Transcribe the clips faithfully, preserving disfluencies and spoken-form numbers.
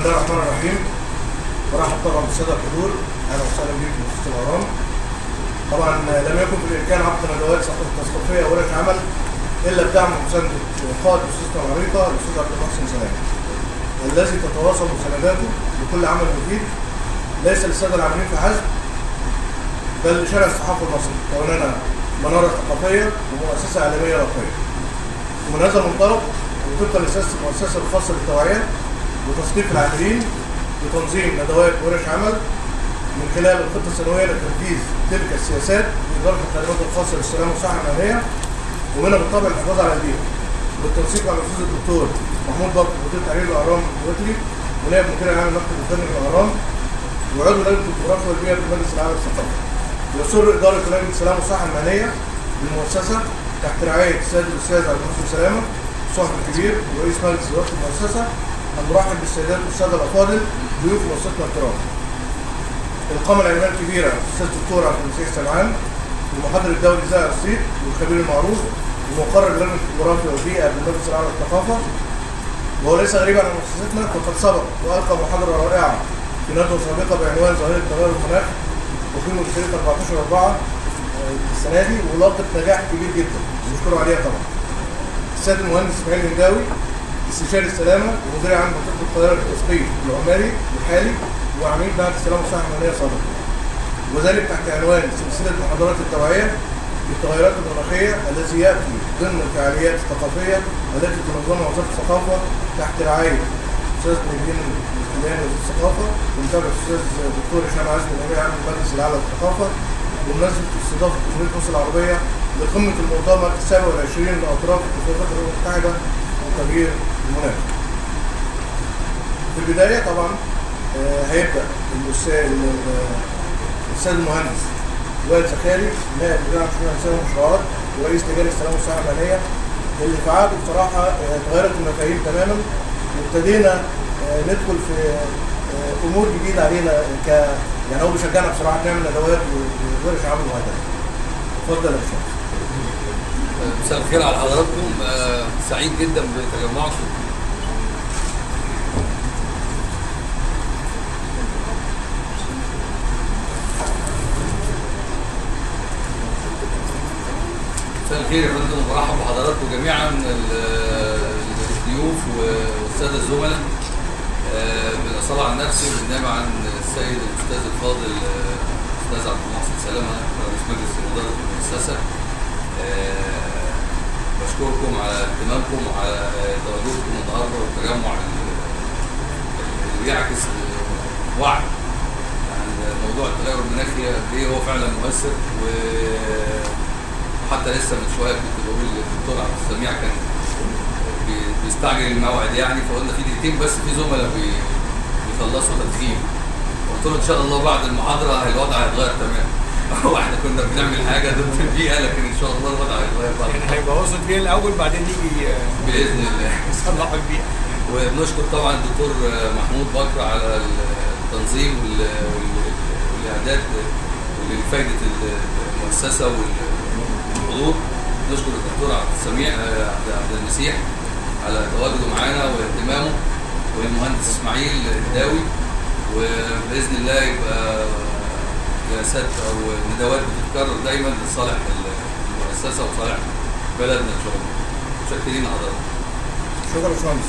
الله الرحمن الرحيم. برحب طبعا بالساده الحضور، اهلا وسهلا بيكم في مؤسسه الاهرام. طبعا لم يكن في الامكان عقد ندوات تثقيفيه وورش عمل الا بدعم ومسانده قائد مؤسستنا العريقه الاستاذ عبد المحسن سلام، الذي تتواصل مسانداته لكل عمل مفيد ليس للساده العاملين فحسب بل لشارع الصحافه المصري، كوننا مناره ثقافيه ومؤسسه اعلاميه راقيه. ومن هذا المنطلق وطبقا لسياسه المؤسسه الخاصه بالتوعيه وتثقيف العاملين بتنظيم ندوات ورش عمل من خلال الخطه السنويه لتنفيذ تلك السياسات باداره الخدمات الخاصه بالسلامه والصحه المهنيه، ومنها بالطبع الحفاظ على البيئه بالتنسيق مع الاستاذ الدكتور محمود بكر مدير تحرير الاهرام الوتري ونائب مدير العام المكتب الفني للاهرام وعضو لجنه الجغرافيا والبيئه في المجلس الاعلى للثقافه. يسر اداره لجنه السلامه والصحه المهنيه بالمؤسسه تحت رعايه السيد الاستاذ عبد المحسن سلامه صاحب الكبير ورئيس مجلس اداره المؤسسه ان نرحب بالسيدات والساده الافاضل ضيوف مؤسستنا الكرام. القامه العلميه الكبيره الاستاذ الدكتور عبد المسيح سمعان المحاضر الدولي زاهر الصيد والخبير المعروف ومقرر لجنه الجغرافيا والبيئه بالمجلس الاعلى للثقافه، وهو ليس غريبا عن مؤسستنا فقد سبق والقى محاضره رائعه في ندوه سابقه بعنوان ظاهره تغير المناخ وقيمه بتاريخ أربعتاشر أربعة السنه دي ولاقت نجاح كبير جدا نشكره عليها طبعا. السيد المهندس اسماعيل الهنداوي استشاري السلامه ومدير عام منطقه القاهره للتثقيف العمالي الحالي وعميد معهد السلامه والصحه المهنيه سابقا، وذلك تحت عنوان سلسله محاضرات التوعيه بالتغيرات المناخيه الذي ياتي ضمن الفعاليات الثقافيه التي تنظمها وزاره الثقافه تحت رعايه الاستاذ نجيب الخلياني وزير الثقافه ومتابعه الاستاذ الدكتور هشام عزمي الامين عام المجلس الاعلى للثقافه بمناسبه استضافه جمهوريه مصر العربيه لقمه المؤتمر السابع والعشرين لاطراف الاتفاقيه الامم المتحده لتغيير المناخ. في البدايه طبعا آه هيبدا الاستاذ الاستاذ المهندس وائل زكاري نائب مدير عام شؤون الانسان والمشروعات ورئيس لجان السلامه والصحه المهنيه، اللي في عهده بصراحه آه اتغيرت المفاهيم تماما وابتدينا آه ندخل في آه امور جديده علينا ك يعني هو بيشجعنا بصراحه نعمل ندوات وورش عمل وهكذا. اتفضل يا باشمهندس. مساء الخير على حضراتكم، آه سعيد جدا بتجمعكم. مساء الخير يا فندم وبرحب بحضراتكم جميعا الضيوف والساده الزملاء. آه بالاصاله عن نفسي بالنيابه عن السيد الاستاذ الفاضل الاستاذ عبد المحسن سلامه رئيس مجلس اداره المؤسسه. آه بشكركم على اهتمامكم وعلى تواجدكم النهارده والتجمع اللي بيعكس وعي عن موضوع التغير المناخي قد ايه هو فعلا مؤثر. وحتى لسه من شويه كنت بقول للدكتور عبد السميع كان بيستعجل الموعد يعني، فقلنا في دقيقتين بس في زملاء بيخلصوا تدخين، قلت له ان شاء الله بعد المحاضره الوضع هيتغير تماما. واحنا كنا بنعمل حاجه ضد البيئه لكن ان شاء الله الوضع هيتغير بعد يعني هيبوظوا البيئه الاول بعدين نيجي باذن الله يصلحوا البيئه. وبنشكر طبعا الدكتور محمود بكر على التنظيم والاعداد لفائده المؤسسه والحضور. نشكر الدكتور عبد السميع عبد المسيح على تواجده معانا واهتمامه والمهندس اسماعيل الهنداوي، وباذن الله يبقى جلسات او ندوات بتتكرر دايما لصالح المؤسسه وصالح بلدنا ان شاء الله. متشكرين حضرتك. شكرا يا باشمهندس.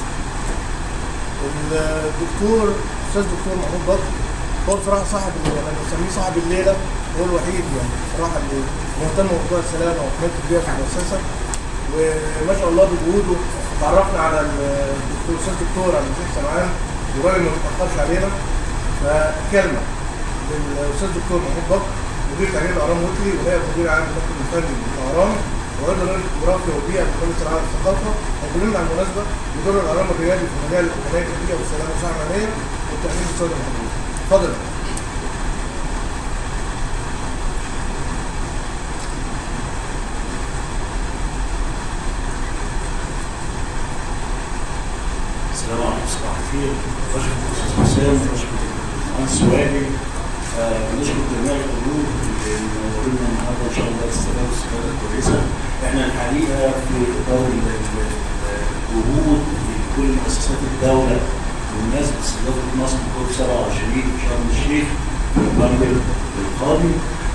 الدكتور الاستاذ الدكتور محمود بكر هو بصراحه صاحب انا بسميه صاحب الليله، هو الوحيد يعني بصراحه اللي مهتم بموضوع السلامه وحمايه البيئه في المؤسسه، وما شاء الله بجهوده تعرفنا على الدكتور الاستاذ الدكتور عبد المسيح سمعان وراجل ما بيتاخرش علينا. فكلمه للاستاذ الدكتور محمود بكر مدير تحرير الاهرام الوتري ونائب مدير عام المكتب الفني للاهرام وعضو لجنه الجغرافيا والبيئه في المجلس الاعلى للثقافه. هيكلمنا عن المناسبه بدور الاهرام الريادي في مجال حمايه البيئه والسلامه والصحه المهنيه والتامين الصحي المحدود. اتفضل. السلام عليكم صباح الخير. بشكر الاستاذ حسام وبشكر المهندس وائل. بنشكر جميع الحضور اللي منورنا النهارده ان شاء الله تستفادوا استفاده كويسه. احنا الحقيقه في اطار الجهود لكل مؤسسات الدوله بمناسبه استضافه مصر كوب سبعة وعشرين في شرم الشيخ في المغرب القادم.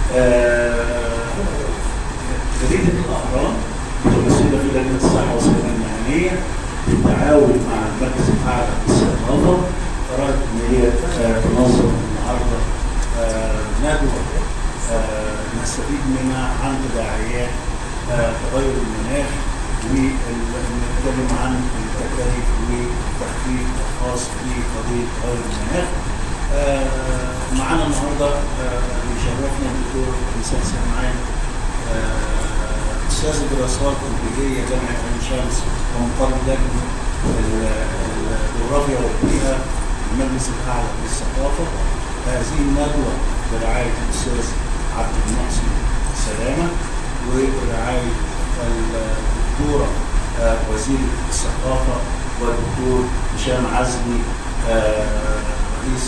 جريده الاهرام متمثله في لجنه الصحه والسلامه المهنيه بالتعاون مع المركز الاعلى للثقافه قررت ان هي تنظم النهارده ندوه نستفيد منها عن تداعيات تغير المناخ ونتكلم عن التكاليف والتخفيف الخاص بقضيه تغير المناخ. معانا النهارده بيشرفنا الدكتور انسان سمعان استاذ الدراسات البيئيه جامعه عين شمس ومقر لجنه الجغرافيا والبيئه المجلس الاعلى للثقافه. هذه الندوه برعايه الاستاذ عبد المحسن سلامه وبرعايه الدكتوره وزير الثقافه والدكتور هشام عزمي رئيس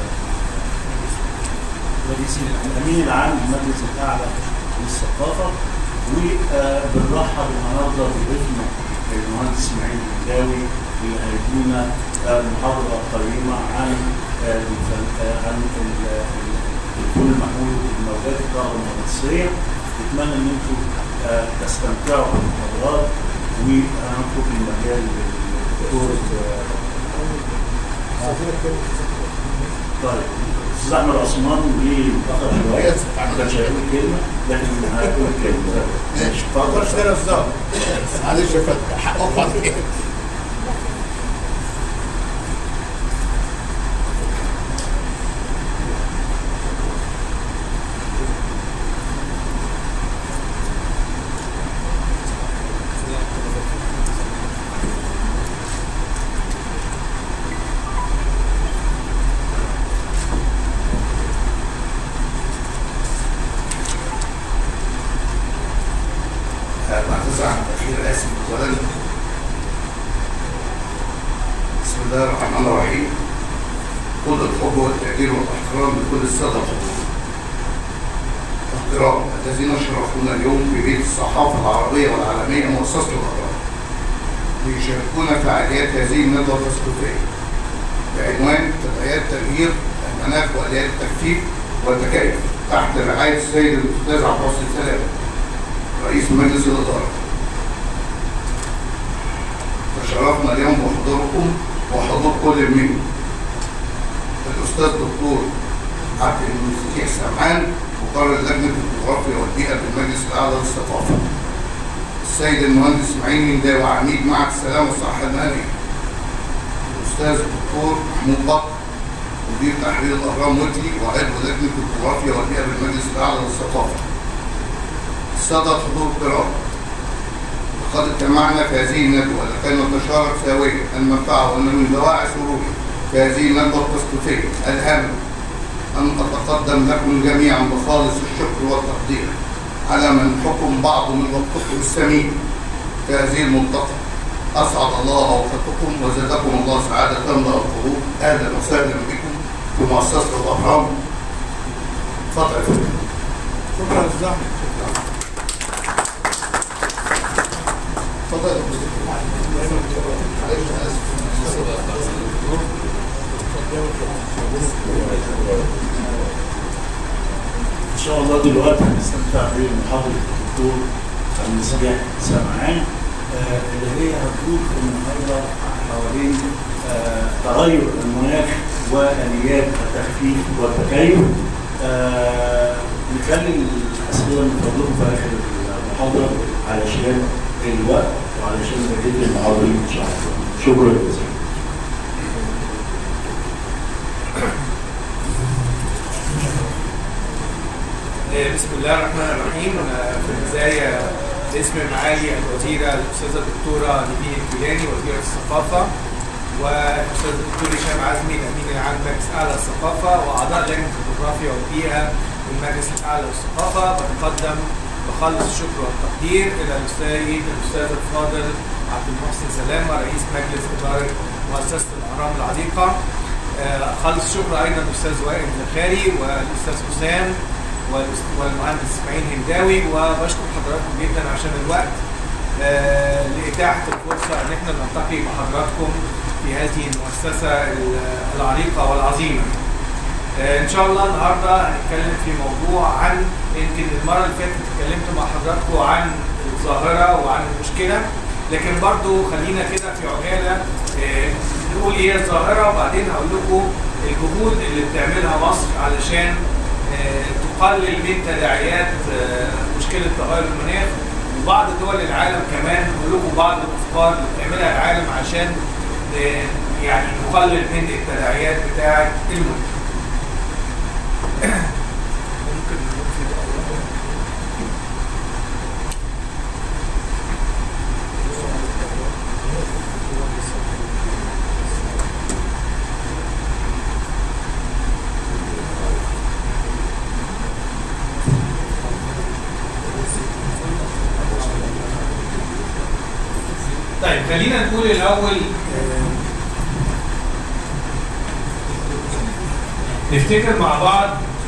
رئيس الامين العام للمجلس الاعلى للثقافه. وبنرحب النهارده بضيفنا المهندس اسماعيل الهنداوي اللي هيدينا محاضره قيمه عن عن التليفون المحمول والموجات الكهرومغناطيسيه. اتمنى ان انتم تستمتعوا بالمحاضرات وهنترك المجال للدكتور. طيب استاذ احمد عثمان ليه متاخر شويه ما كانش هيقول كلمه لكن هيقول كلمه. ماشي اتفضل اشتري يا استاذ. معلش يا فتحي حقك عليك. بسم الله الرحمن الرحيم. كل الحب والتقدير والاحترام لكل الساده الحضور الكرام الذين شرفونا اليوم في بيت الصحافه العربيه والعالميه مؤسسه الاهرام ليشاركونا فعاليات هذه الندوه التثقيفيه بعنوان تداعيات تغيير المناخ واليات التخفيف والتكيف تحت رعايه السيد الاستاذ عبد المحسن سلامه رئيس مجلس الاداره. تشرفنا اليوم بحضوركم وحضور كل منكم الاستاذ الدكتور عبد المسيح سمعان مقرر لجنه الجغرافيا والبيئه بالمجلس الاعلى للثقافه، السيد المهندس اسماعيل الهنداوي عميد معهد السلام والصحه المهنيه، الاستاذ الدكتور محمود بكر مدير تحرير الاهرام ويكلي وعضو لجنه الجغرافيا والبيئه بالمجلس الاعلى للثقافه. الساده الحضور الكرام، لقد اجتمعنا في هذه الندوه لكي نتشارك سويا المنفعه وان من دواعي سروري في هذه الندوه التثقيفيه الهامه ان اتقدم لكم جميعا بخالص الشكر والتقدير على منحكم بعض من وقتكم الثمين في هذه المنطقه. اسعد الله اوقاتكم وزادكم الله سعاده تملا القلوب. اهلا وسهلا بكم في مؤسسه الاهرام. اتفضل يا فندم. شكرا يا استاذ احمد. اتفضل يا دكتور. معلش انا اسف. ان شاء الله دلوقتي هنستمتع بمحاضره الدكتور المسيح سمعان اللي هي هتدور النهارده حوالين تغير المناخ واليات التخفيف والتكيف. نخلي الاسئله من فضلكم في اخر المحاضره علشان الوقت وعلشان بقيه المحاضرين ان شاء الله. شكرا جزيلا. بسم الله الرحمن الرحيم. في البدايه باسم معالي الوزيره الاستاذه الدكتوره نبيل الكيلاني وزيره الثقافه والاستاذ الدكتور هشام عزمي الامين العام للمجلس الاعلى للثقافه واعضاء لجنه الجغرافيا والبيئه بالمجلس الاعلى للثقافه، بتقدم بخالص الشكر والتقدير الى السيد الاستاذ الفاضل عبد المحسن سلامه رئيس مجلس اداره مؤسسه الاهرام العريقه. خالص الشكر ايضا للاستاذ وائل الزخاري والاستاذ حسام والمهندس اسماعيل هنداوي، وبشكر حضراتكم جدا عشان الوقت آه لاتاحه الفرصه ان احنا نلتقي مع حضراتكم في هذه المؤسسة العريقة والعظيمة. إن شاء الله النهارده هنتكلم في موضوع عن، يمكن المرة اللي فاتت اتكلمت مع حضراتكم عن الظاهرة وعن المشكلة، لكن برضو خلينا كده في عجالة نقول ايه الظاهرة، وبعدين هقول لكم الجهود اللي بتعملها مصر علشان تقلل من تداعيات مشكلة تغير المناخ، وبعض دول العالم كمان هقول لكم بعض الافكار اللي بتعملها العالم عشان يعني نقلل من التداعيات بتاعة المناخ. ممكن طيب خلينا نقول الاول نفتكر مع بعض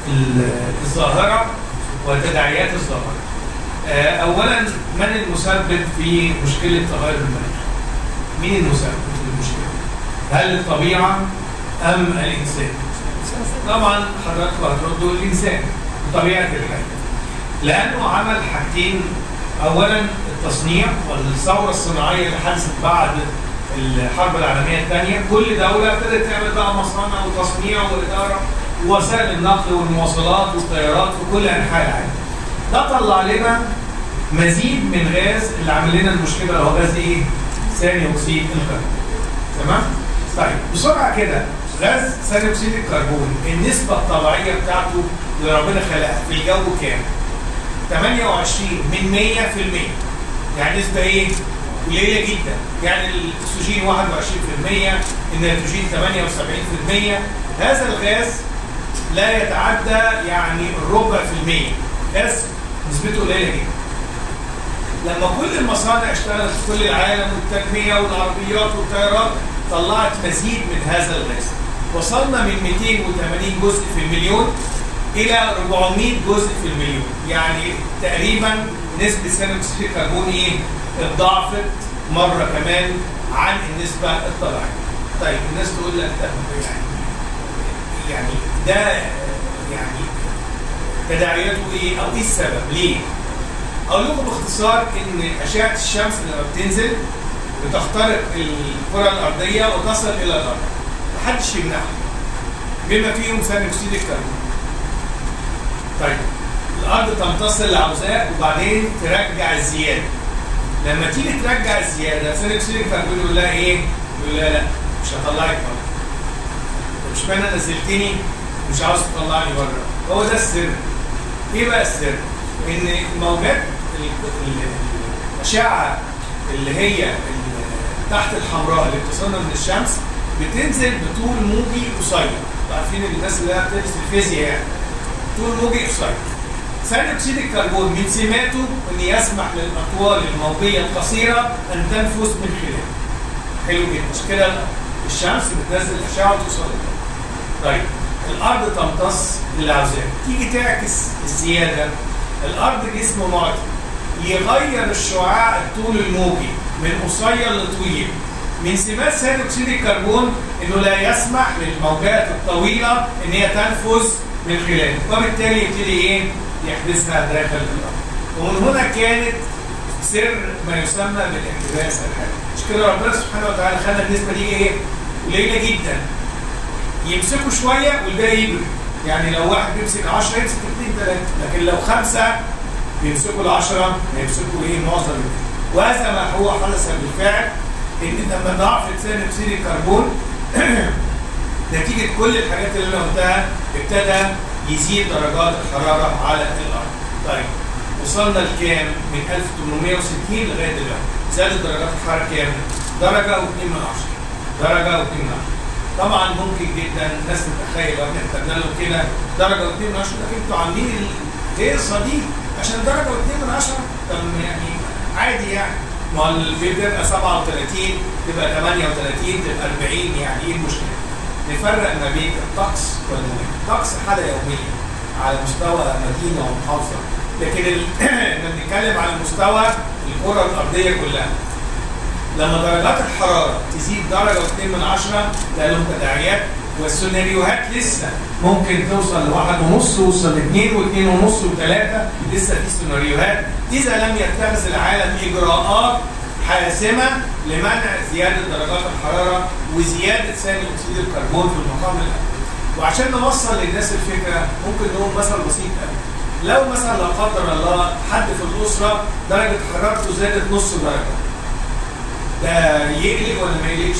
الظاهرة وتداعيات الظاهرة. أولا، من المسبب في مشكلة تغير المناخ؟ مين المسبب في المشكلة؟ هل الطبيعة أم الإنسان؟ طبعا حضراتكم هتردوا الإنسان بطبيعة الحال، لأنه عمل حاجتين. أولا التصنيع والثورة الصناعية اللي حدثت بعد الحرب العالمية الثانية، كل دولة ابتدت تعمل بقى مصانع وتصنيع وإدارة ووسائل النقل والمواصلات والطيارات في كل انحاء العالم. ده طلع لنا مزيد من غاز اللي عامل لنا المشكله اللي هو غاز ايه؟ ثاني اكسيد الكربون. تمام؟ طيب بسرعه كده، غاز ثاني اكسيد الكربون النسبه الطبيعيه بتاعته اللي ربنا خلقها في الجو كام؟ ثمانية وعشرين من مية في المية. يعني نسبه ايه؟ قليله جدا. يعني الاكسجين واحد وعشرين في المية، النيتروجين ثمانية وسبعين في المية. هذا الغاز لا يتعدى يعني الربع في المية، غاز نسبته قليله جدا. لما كل المصانع اشتغلت في كل العالم والتنميه والعربيات والطيارات طلعت مزيد من هذا الغاز. وصلنا من مئتين وثمانين جزء في المليون الى أربعمئة جزء في المليون، يعني تقريبا نسبه ثاني اكسيد الكربون ايه؟ اتضاعفت مره كمان عن النسبه الطبيعيه. طيب الناس تقول لك يعني يعني ده يعني تداعياته ايه او ايه السبب؟ ليه؟ اقول لكم باختصار ان اشعه الشمس لما بتنزل بتخترق الكره الارضيه وتصل الى الارض، محدش يمنعها بما فيهم ثاني اكسيد الكربون. طيب الارض تمتص اللي عاوزاه وبعدين ترجع الزياده. لما تيجي ترجع الزياده ثاني اكسيد الكربون يقول لها ايه؟ يقول لها لا مش هطلعك بره. مش معنى نزلتني مش عاوز تطلعني بره. هو ده السر. ايه بقى السر؟ ان موجات الاشعه اللي هي تحت الحمراء اللي بتصلنا من الشمس بتنزل بطول موجي قصير. عارفين الناس اللي هي بتدرس الفيزياء يعني طول موجي قصير. ثاني اكسيد الكربون من سماته ان يسمح للاطوال الموجيه القصيره ان تنفذ من خلاله. حلو جدا. مش كده الشمس بتنزل اشعه وتوصل للارض. طيب الارض تمتص اللي عاوزاه، تيجي تعكس الزياده. الارض جسم معدي يغير الشعاع الطول الموجي من قصير لطويل. من سمات ثاني اكسيد الكربون انه لا يسمح للموجات الطويله ان هي تنفذ من خلاله، وبالتالي يبتدي ايه؟ يحبسها داخل الارض. ومن هنا كانت سر ما يسمى بالاحتباس الحراري. مش كده ربنا سبحانه وتعالى خلى النسبه دي ايه؟ قليله جدا. يمسكوا شويه والباقي يجري. يعني لو واحد بيمسك عشرة يمسك اثنين ثلاثه، لكن لو خمسه بيمسكوا العشره يمسكوا ايه؟ معظم الناس. وهذا ما هو حدث بالفعل، ان لما ضعفت ثاني اكسيد الكربون نتيجه كل الحاجات اللي انا قلتها ابتدى يزيد درجات الحراره على الارض. طيب وصلنا لكام؟ من ألف وثمانمئة وستين لغايه دلوقتي. زادت درجات الحراره كام؟ درجه واثنين من عشرة. درجه واثنين من عشرة. طبعا ممكن جدا الناس تتخيل لو احنا كتبنا لهم كده درجه واثنين من عشرة، لكن انتوا عاملين الهيصه دي عشان درجه واثنين من عشرة؟ طب يعني عادي يعني. ما البيت بيبقى سبعة وثلاثين تبقى ثمانية وثلاثين تبقى أربعين، يعني ايه المشكله؟ نفرق ما بين الطقس والمناخ. الطقس حاله يوميه على مستوى مدينه ومحافظه، لكن احنا بنتكلم على مستوى الكره الارضيه كلها. لما درجات الحراره تزيد درجه واثنين من عشره ده له تداعيات، والسيناريوهات لسه ممكن توصل لواحد ونص، توصل لاثنين واثنين ونص وثلاثه، لسه في سيناريوهات اذا لم يتخذ العالم اجراءات حاسمه لمنع زياده درجات الحراره وزياده ثاني اكسيد الكربون في المقام الاول. وعشان نوصل للناس الفكره ممكن نقول مثل بسيط قوي. لو مثلا لا قدر الله حد في الاسره درجه حرارته زادت نص درجه، ده يقلق ولا ما يقلقش؟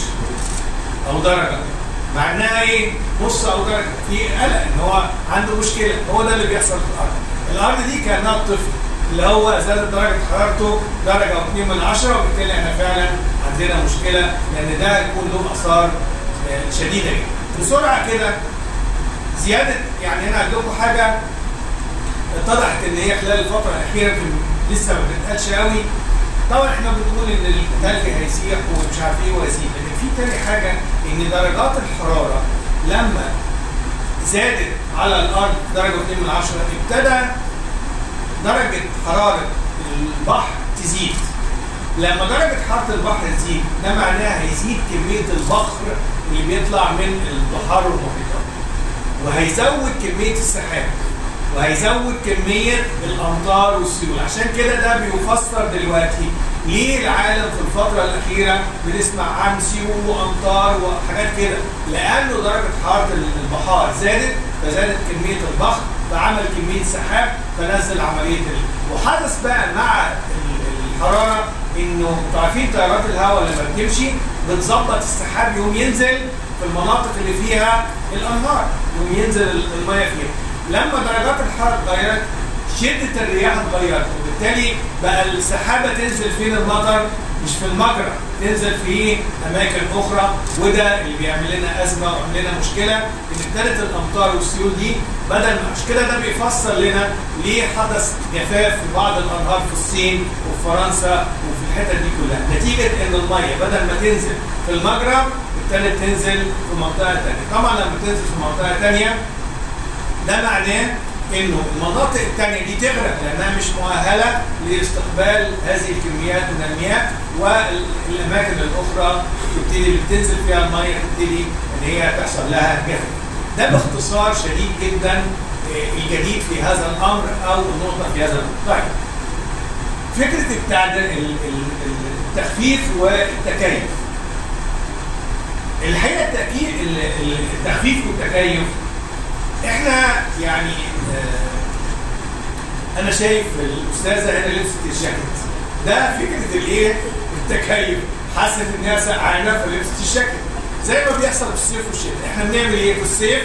او درجه، مع انها ايه؟ نص او درجه، في قلق ان هو عنده مشكله. هو ده اللي بيحصل في الارض. الارض دي كانها الطفل اللي هو زادت درجه حرارته درجه واثنين من عشره، وبالتالي احنا فعلا عندنا مشكله، لان ده يكون له اثار شديده جدا. بسرعه كده زياده، يعني انا هجيب لكم حاجه اتضحت ان هي خلال الفتره الاخيره لسه ما بتتقالش قوي. طبعا احنا بنقول ان الثلج هيسيح ومش عارف ايه ويسيح، لكن في تاني حاجه ان درجات الحراره لما زادت على الارض درجه واثنين من عشره ابتدى درجه حراره البحر تزيد. لما درجه حراره البحر تزيد ده معناها هيزيد كميه البخر اللي بيطلع من البحار والمحيطات، وهيزود كميه السحاب، وهيزود كميه الامطار والسيول. عشان كده ده بيفسر دلوقتي ليه العالم في الفتره الاخيره بنسمع عن سيول وامطار وحاجات كده، لانه درجه حراره البحار زادت، فزادت كميه البخر، فعمل كميه سحاب، فنزل عمليه ال... وحدث بقى مع الحراره انه انتوا عارفين تيارات الهواء لما بتمشي بتظبط السحاب، يقوم ينزل في المناطق اللي فيها الانهار، يقوم ينزل الميه فيها. لما درجات الحراره اتغيرت شده الرياح اتغيرت، وبالتالي بقى السحابه تنزل فين؟ المطر مش في المجرى، تنزل في اماكن اخرى، وده اللي بيعمل لنا ازمه وعمل لنا مشكله ان ابتدت الامطار والسيول دي بدل ما. مش كده ده بيفسر لنا ليه حدث جفاف في بعض الانهار في الصين وفي فرنسا وفي الحتت دي كلها، نتيجه ان الميه بدل ما تنزل في المجرى ابتدت تنزل في منطقه ثانيه. طبعا لما تنزل في منطقه ثانيه ده معناه انه المناطق الثانيه دي تغرق لانها مش مؤهله لاستقبال هذه الكميات من المياه، والاماكن الاخرى تبتدي اللي بتنزل فيها الميه تبتدي ان هي تحصل لها جفاف. ده باختصار شديد جدا الجديد في هذا الامر او النقطه في هذا الامر. طيب فكره التعديل التخفيف والتكيف. الحقيقه التكييف التخفيف والتكيف احنا يعني آه انا شايف الاستاذه هنا لبست الجاكيت، ده فكره الايه؟ التكيف، حست ان هي سقعانه فلبست الجاكيت، زي ما بيحصل في الصيف والشتاء. احنا بنعمل ايه في الصيف؟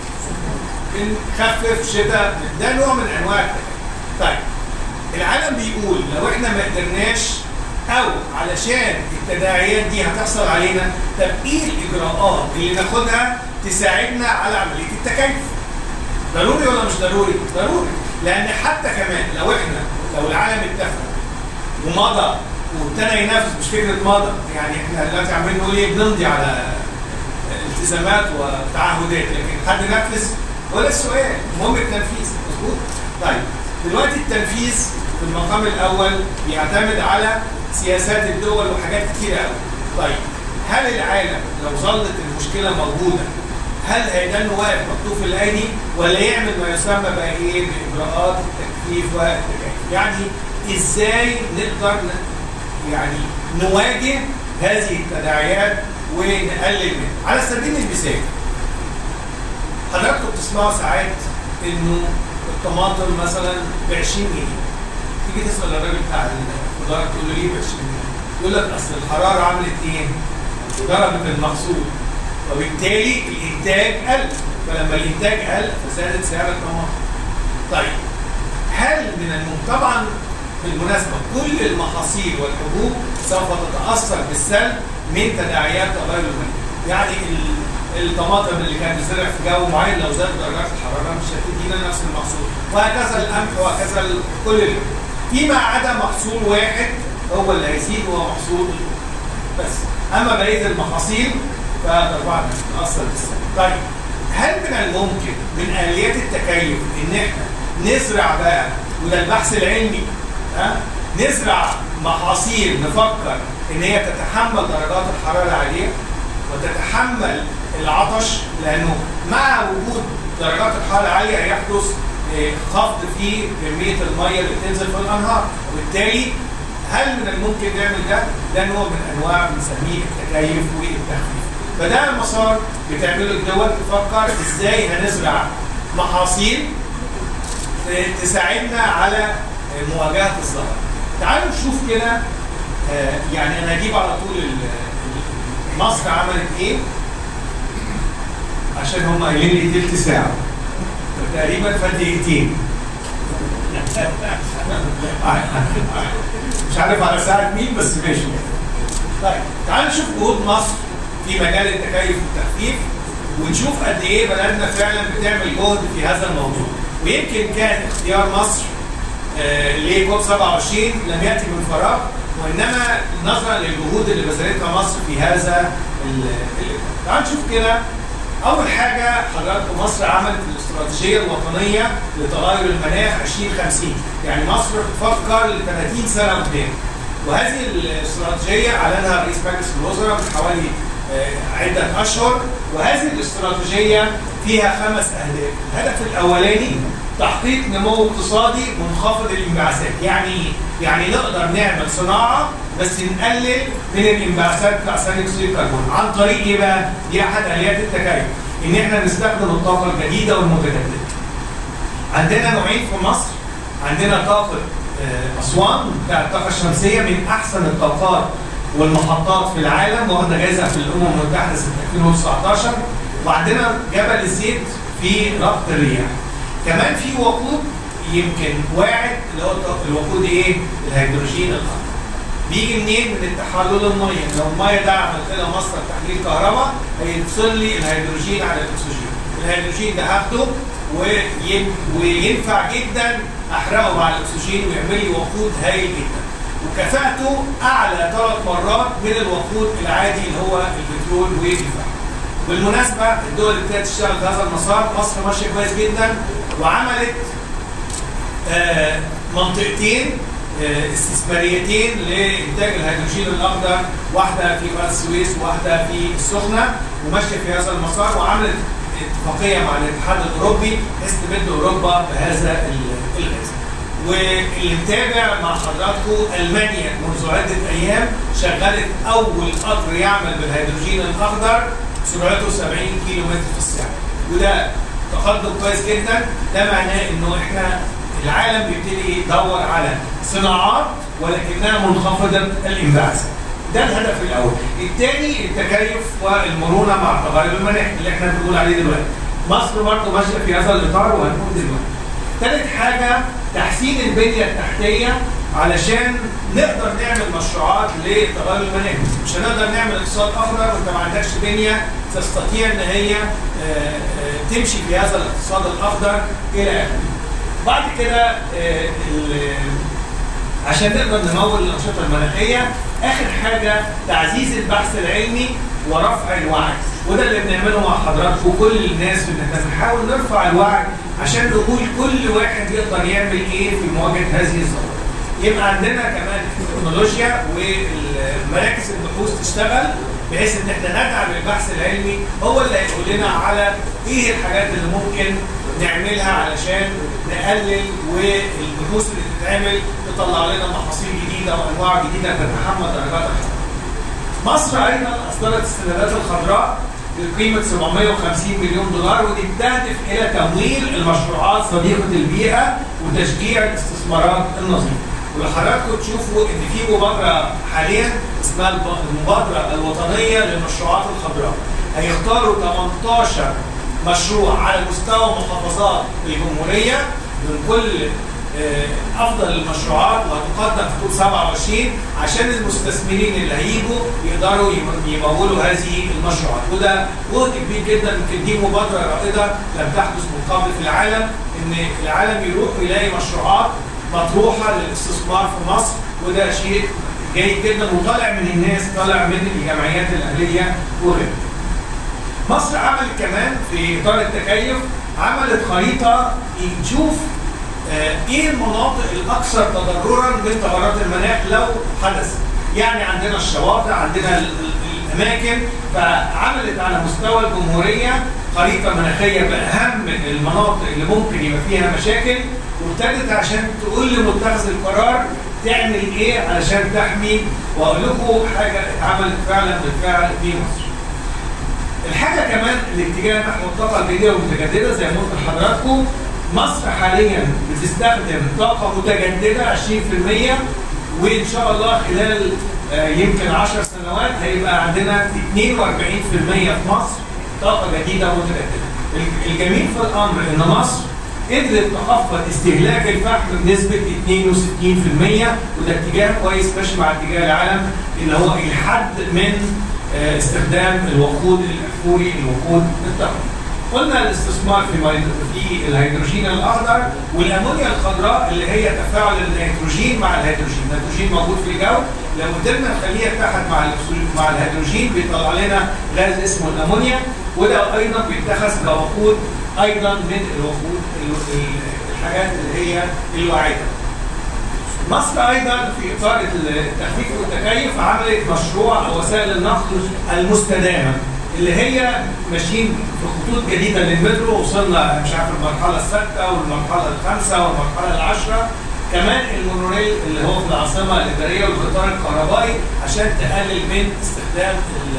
بنخفف الشتاء، ده نوع من انواع التكيف. طيب العالم بيقول لو احنا ما قدرناش او علشان التداعيات دي هتحصل علينا، طب ايه الاجراءات اللي ناخدها تساعدنا على عمليه التكيف؟ ضروري ولا مش ضروري؟ ضروري، لان حتى كمان لو احنا لو العالم اتفق ومضى وابتدى ينفذ، مش فكره مضى، يعني احنا دلوقتي عمالين نقول ايه؟ بنمضي على التزامات وتعهدات، لكن حد نفذ ولا السؤال، المهم التنفيذ. مظبوط؟ طيب دلوقتي التنفيذ في المقام الاول بيعتمد على سياسات الدول وحاجات كتيره قوي. طيب هل العالم لو ظلت المشكله موجوده هل هيدن واقف مكتوف الايدي، ولا يعمل ما يسمى بقى ايه؟ باجراءات التكييف والتكيف؟ يعني ازاي نقدر يعني نواجه هذه التداعيات ونقلل منها؟ على سبيل المثال حضراتكم بتسمعوا ساعات انه الطماطم مثلا ب عشرين جنيه، تيجي تسال الراجل بتاع الخضار تقول له ليه ب عشرين جنيه؟ يقول لك اصل الحراره عملت ايه؟ وضربت المحصول، وبالتالي الانتاج قل، فلما الانتاج قل فزادت سعر الطماطم. طيب هل من الممكن طبعا بالمناسبه كل المحاصيل والحبوب سوف تتاثر بالسلب من تداعيات تغير المناخ، يعني الطماطم اللي كانت بتزرع في جو معين لو زادت درجات الحراره مش هتدينا نفس المحصول، وهكذا القمح وهكذا كل اللي فيما عدا محصول واحد هو اللي هيزيد وهو محصول بس، اما بقيه المحاصيل فطبعا بتتاثر بالسلب. طيب هل من الممكن من اليات التكيف ان احنا نزرع بقى، وده البحث العلمي، ها، نزرع محاصيل نفكر ان هي تتحمل درجات الحراره العاليه وتتحمل العطش، لانه مع وجود درجات الحراره العاليه هيحدث خفض في كميه الميه اللي بتنزل في الانهار، وبالتالي هل من الممكن نعمل ده؟ ده نوع من انواع بنسميه التكيف والتخفيف. فده المسار بتعمله الدول، تفكر ازاي هنزرع محاصيل تساعدنا على مواجهه الظاهره. تعالوا نشوف كده، يعني انا هجيب على طول مصر عملت ايه عشان هم قايلين لي تلت ساعه تقريبا فدقيقتين. مش عارف على ساعه مين بس ماشي. طيب تعالوا نشوف جهود مصر في مجال التكيف والتخفيف، ونشوف قد ايه بلدنا فعلا بتعمل جهد في هذا الموضوع. ويمكن كان اختيار مصر آه لكوب سبعة وعشرين لم ياتي من فراغ، وانما نظرا للجهود اللي بذلتها مصر في هذا ال تعالوا نشوف كده. اول حاجه حضراتكم مصر عملت الاستراتيجيه الوطنيه لتغير المناخ عشرين خمسين، يعني مصر بتفكر ل ثلاثين سنه قدام. وهذه الاستراتيجيه اعلنها رئيس مجلس الوزراء من حوالي آه عده اشهر، وهذه الاستراتيجيه فيها خمس اهداف. الهدف الاولاني تحقيق نمو اقتصادي منخفض الانبعاثات، يعني يعني نقدر نعمل صناعه بس نقلل من الانبعاثات بتاع ثاني اكسيد الكربون. عن طريق ايه بقى؟ دي احد اليات التكيف، ان احنا نستخدم الطاقه الجديده والمتجدده. عندنا نوعين في مصر، عندنا طاقه اسوان بتاع الطاقه الشمسيه من احسن الطاقات والمحطات في العالم، واخده جائزه في الامم المتحده سنه ألفين وتسعتاشر، وعندنا جبل الزيت في ربط الرياح. كمان في وقود يمكن واعد اللي هو الوقود ايه؟ الهيدروجين الاخضر. بيجي منين؟ من التحلل الميه، لو الميه ده عملت لها مصدر تحليل كهرباء هيفصل لي الهيدروجين على الاكسجين. الهيدروجين ده هاخده وينفع جدا احرقه مع الاكسجين ويعمل لي وقود هايل جدا. وكفاءته اعلى ثلاث مرات من الوقود العادي اللي هو البترول والفحم. بالمناسبه الدول اللي ابتدت تشتغل في هذا المسار، مصر ماشيه كويس جدا وعملت آه منطقتين آه استثماريتين لانتاج الهيدروجين الاخضر، واحده في قناه السويس وواحده في السخنه، وماشيه في هذا المسار، وعملت اتفاقيه مع الاتحاد الاوروبي بحيث تمد اوروبا بهذا الغاز. واللي متابع مع حضراتكم المانيا منذ عده ايام شغلت اول قطر يعمل بالهيدروجين الاخضر سرعته سبعين كيلو متر في الساعه، وده تقدم كويس جدا. ده معناه انه احنا العالم بيبتدي يدور على صناعات ولكنها منخفضه الانبعاثات. ده الهدف الاول. الثاني التكيف والمرونه مع تغير المناخ اللي احنا بنقول عليه دلوقتي. مصر برضه ماشيه في هذا الاطار وهنقول دلوقتي. ثالث حاجه تحسين البنيه التحتيه علشان نقدر نعمل مشروعات لتغير المناخ. مش هنقدر نعمل اقتصاد اخضر وانت ما عندكش بنيه تستطيع ان هي تمشي في هذا الاقتصاد الاخضر الى اخره. بعد كده عشان نقدر نمول الانشطه المناخيه، اخر حاجه تعزيز البحث العلمي ورفع الوعي، وده اللي بنعمله مع حضراتكم كل الناس، ان احنا بنحاول نرفع الوعي عشان نقول كل واحد يقدر يعمل ايه في مواجهه هذه الظاهره. يبقى عندنا كمان التكنولوجيا ومراكز البحوث تشتغل بحيث ان احنا ندعم البحث العلمي، هو اللي هيقول لنا على ايه الحاجات اللي ممكن نعملها علشان نقلل، والبحوث اللي تتعمل تطلع لنا محاصيل جديده وانواع جديده تتحمل درجات الحراره. مصر ايضا اصدرت السندات الخضراء بقيمه سبعمائة وخمسين مليون دولار، ودي بتهدف الى تمويل المشروعات صديقه البيئه وتشجيع الاستثمارات النظيفه. ولحضراتكم تشوفوا ان في مبادره حاليا اسمها المبادره الوطنيه للمشروعات الخضراء. هيختاروا ثمانية عشر مشروع على مستوى محافظات الجمهوريه من كل افضل المشروعات، وهتقدم في كود سبعة وعشرين عشان المستثمرين اللي هيجوا يقدروا يمولوا هذه المشروعات. وده جهد كبير جدا، يمكن دي مبادره رائده لم تحدث من قبل في العالم، ان العالم يروح يلاقي مشروعات مطروحه للاستثمار في مصر، وده شيء جيد جدا وطالع من الناس، طالع من الجمعيات الاهليه وغيرها. مصر عملت كمان في اطار التكيف، عملت خريطه تشوف ايه المناطق الاكثر تضررا من تغيرات المناخ لو حدث؟ يعني عندنا الشواطئ، عندنا الاماكن، فعملت على مستوى الجمهوريه خريطه مناخيه باهم المناطق اللي ممكن يبقى فيها مشاكل، وابتدت عشان تقول لمتخذ القرار تعمل ايه علشان تحمي. واقول لكم حاجه اتعملت فعلا بالفعل في مصر. الحاجه كمان الاتجاه نحو الطاقه الجديده والمتجدده زي ما قلت لحضراتكم، مصر حاليا بتستخدم طاقه متجدده عشرين في المية، وان شاء الله خلال يمكن عشر سنوات هيبقى عندنا اثنين وأربعين في المية في مصر طاقه جديده ومتجدده. الجميل في الامر ان مصر قدرت تخفض استهلاك الفحم بنسبه اثنين وستين في المية، وده اتجاه كويس ماشي مع اتجاه العالم اللي هو الحد من استخدام الوقود الاحفوري، الوقود الطاقي. قلنا الاستثمار في في الهيدروجين الاخضر والامونيا الخضراء اللي هي تفاعل النيتروجين مع الهيدروجين، النيتروجين موجود في الجو، لو قدرنا نخليه يتحد مع مع الهيدروجين بيطلع لنا غاز اسمه الامونيا، وده ايضا بيتخذ كوقود ايضا من الوقود الحاجات اللي هي الواعده. مصر ايضا في اطار التخفيف والتكيف عملت مشروع وسائل النقل المستدامه اللي هي ماشيين في خطوط جديده للمترو، وصلنا مش عارف المرحله السادسه والمرحله الخامسه والمرحله العاشره، كمان المونوريل اللي هو في العاصمه الاداريه والقطار الكهربائي عشان تقلل من استخدام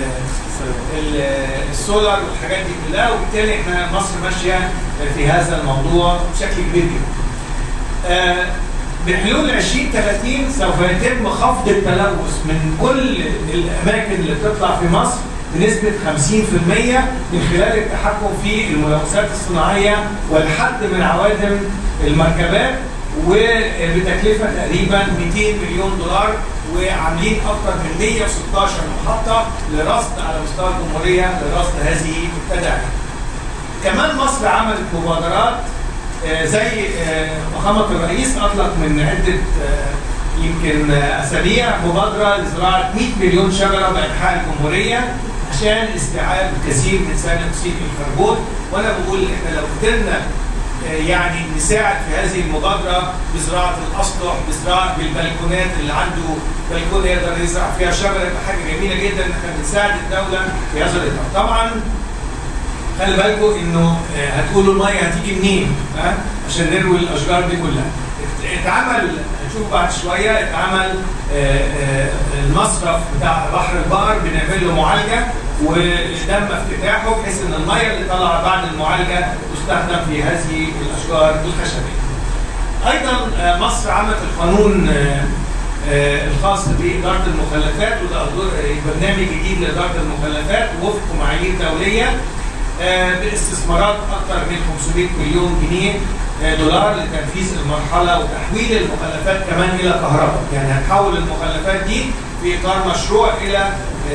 السولار والحاجات دي كلها، وبالتالي احنا مصر ماشيه في هذا الموضوع بشكل كبير جدا. بحلول عشرين ثلاثين سوف يتم خفض التلوث من كل الاماكن اللي بتطلع في مصر بنسبه خمسين في المية من خلال التحكم في الملوثات الصناعيه والحد من عوادم المركبات، وبتكلفه تقريبا مئتين مليون دولار، وعاملين اكثر من مئة وستة عشر محطه لرصد على مستوى الجمهوريه لرصد هذه التداعيات. كمان مصر عملت مبادرات زي فخامه الرئيس اطلق من عده يمكن اسابيع مبادره لزراعه مئة مليون شجره بانحاء الجمهوريه عشان استيعاب الكثير من ثاني اكسيد الكربون، وانا بقول احنا لو قدرنا يعني نساعد في هذه المبادره بزراعه الاسطح، بزراعه بالبلكونات، اللي عنده بلكونه يقدر يزرع فيها شجره، يبقى حاجه جميله جدا ان احنا بنساعد الدوله في هذا الاطار. طبعا خلي بالكم انه هتقولوا الميه هتيجي منين؟ ها؟ عشان نروي الاشجار دي كلها. اتعمل هنشوف بعد شويه اتعمل المصرف بتاع بحر البقر بنعمل له معالجه وتم افتتاحه بحيث ان الميه اللي طالعه بعد المعالجه تستخدم في هذه الاشجار الخشبيه. ايضا مصر عملت القانون الخاص باداره المخلفات، وده برنامج جديد لاداره المخلفات وفق معايير دوليه باستثمارات اكثر من خمسمئة مليون جنيه دولار لتنفيذ المرحله وتحويل المخلفات كمان الى كهرباء، يعني هنحول المخلفات دي في اطار مشروع الى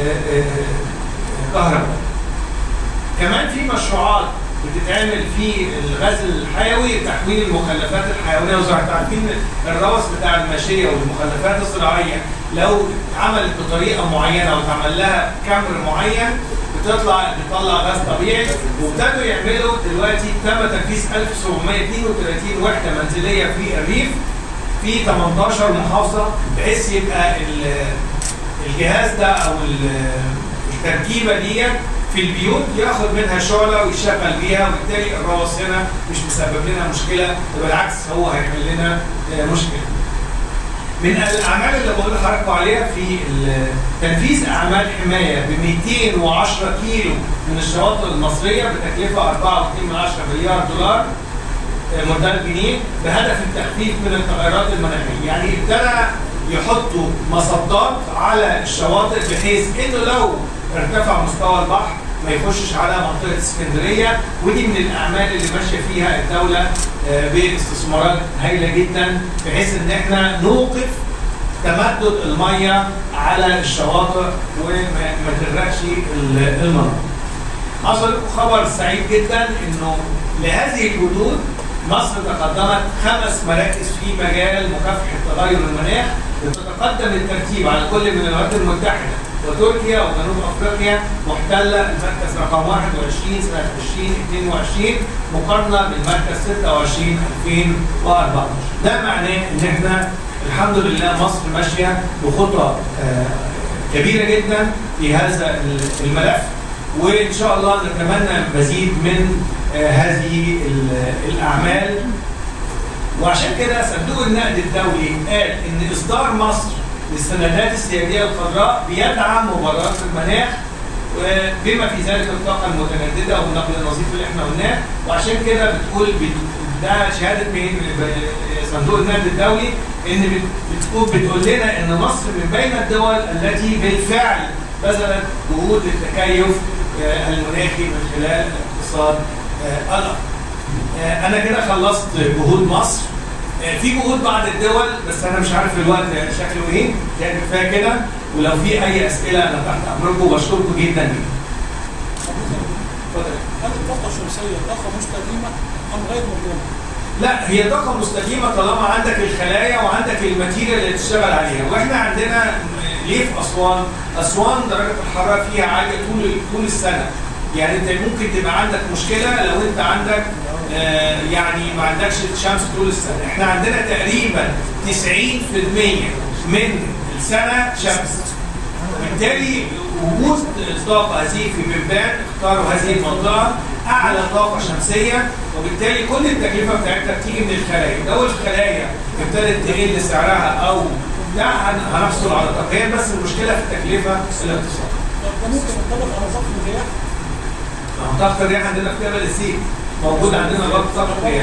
كهرباء. كمان في مشروعات بتتعمل في الغاز الحيوي، تحويل المخلفات الحيويه وزراعه. عارفين الروث بتاع الماشيه والمخلفات الزراعيه لو اتعملت بطريقه معينه واتعمل لها كمر معين بتطلع بتطلع غاز طبيعي، وابتدوا يعملوا دلوقتي تم تنفيذ ألف وسبعمئة واثنين وثلاثين وحده منزليه في الريف في ثمانية عشر محافظه، بحيث يبقى الجهاز ده او التركيبه دي في البيوت ياخد منها شعله ويشغل بيها، وبالتالي الروث هنا مش مسبب لنا مشكله، بالعكس هو هيحل لنا مشكله. من الاعمال اللي بقول لحضراتكم عليها في تنفيذ اعمال حمايه ب مئتين وعشرة كيلو من الشواطئ المصريه بتكلفه أربعة فاصلة اثنين مليار دولار مدار جنيه بهدف التخفيف من التغيرات المناخيه، يعني ابتدى يحطوا مصدات على الشواطئ بحيث انه لو ارتفع مستوى البحر ما يخشش على منطقه اسكندريه، ودي من الاعمال اللي ماشيه فيها الدوله باستثمارات هائله جدا بحيث ان احنا نوقف تمدد الميه على الشواطئ وما تغرقش المناطق. حصل خبر سعيد جدا انه لهذه الحدود مصر تقدمت خمس مراكز في مجال مكافحه تغير المناخ، وتتقدم الترتيب على كل من الولايات المتحده وتركيا وجنوب افريقيا محتله المركز رقم واحد وعشرين سنه ألفين واثنين وعشرين مقارنه بالمركز ستة وعشرين ألفين وأربعة عشر. ده معناه ان احنا الحمد لله مصر ماشيه بخطى كبيره جدا في هذا الملف، وان شاء الله نتمنى مزيد من هذه الاعمال. وعشان كده صندوق النقد الدولي قال ان اصدار مصر للسندات السياديه الخضراء بيدعم مبادرات المناخ بما في ذلك الطاقه المتجدده والنقل النظيف اللي احنا قلناه. وعشان كده بتقول ده شهاده صندوق النقد الدولي ان بتقول بتقول لنا ان مصر من بين الدول التي بالفعل بذلت جهود للتكيف المناخي من خلال الاقتصاد الأخضر. انا كده خلصت جهود مصر. في جهود بعض الدول بس انا مش عارف الوقت شكله ايه، يعني كفايه كده. ولو في اي اسئله انا تحت امركم وبشكركم جدا جدا. اتفضل. هل الطاقه الشمسيه طاقه مستديمه ام غير مديمه؟ لا، هي طاقه مستديمه طالما عندك الخلايا وعندك الماتيريال اللي تشتغل عليها. واحنا عندنا ليه في اسوان؟ اسوان درجه الحراره فيها عاليه طول طول السنه. يعني انت ممكن تبقى عندك مشكله لو انت عندك آه يعني ما عندكش شمس طول السنه. احنا عندنا تقريبا تسعين بالمئة من السنه شمس. وبالتالي وجود طاقه هذه في بنبان اختاروا هذه المنطقه اعلى طاقه شمسيه، وبالتالي كل التكلفه بتاعتها بتيجي من الخلايا. لو الخلايا ابتدت تقل سعرها او ده هنحصل على طاقه. هي بس المشكله في التكلفه الاقتصاديه. طب ده ممكن ينطبق على ضغط الرياح؟ طاقة الرياح عندنا في جبل السيف موجود عندنا برضه طاقة الرياح.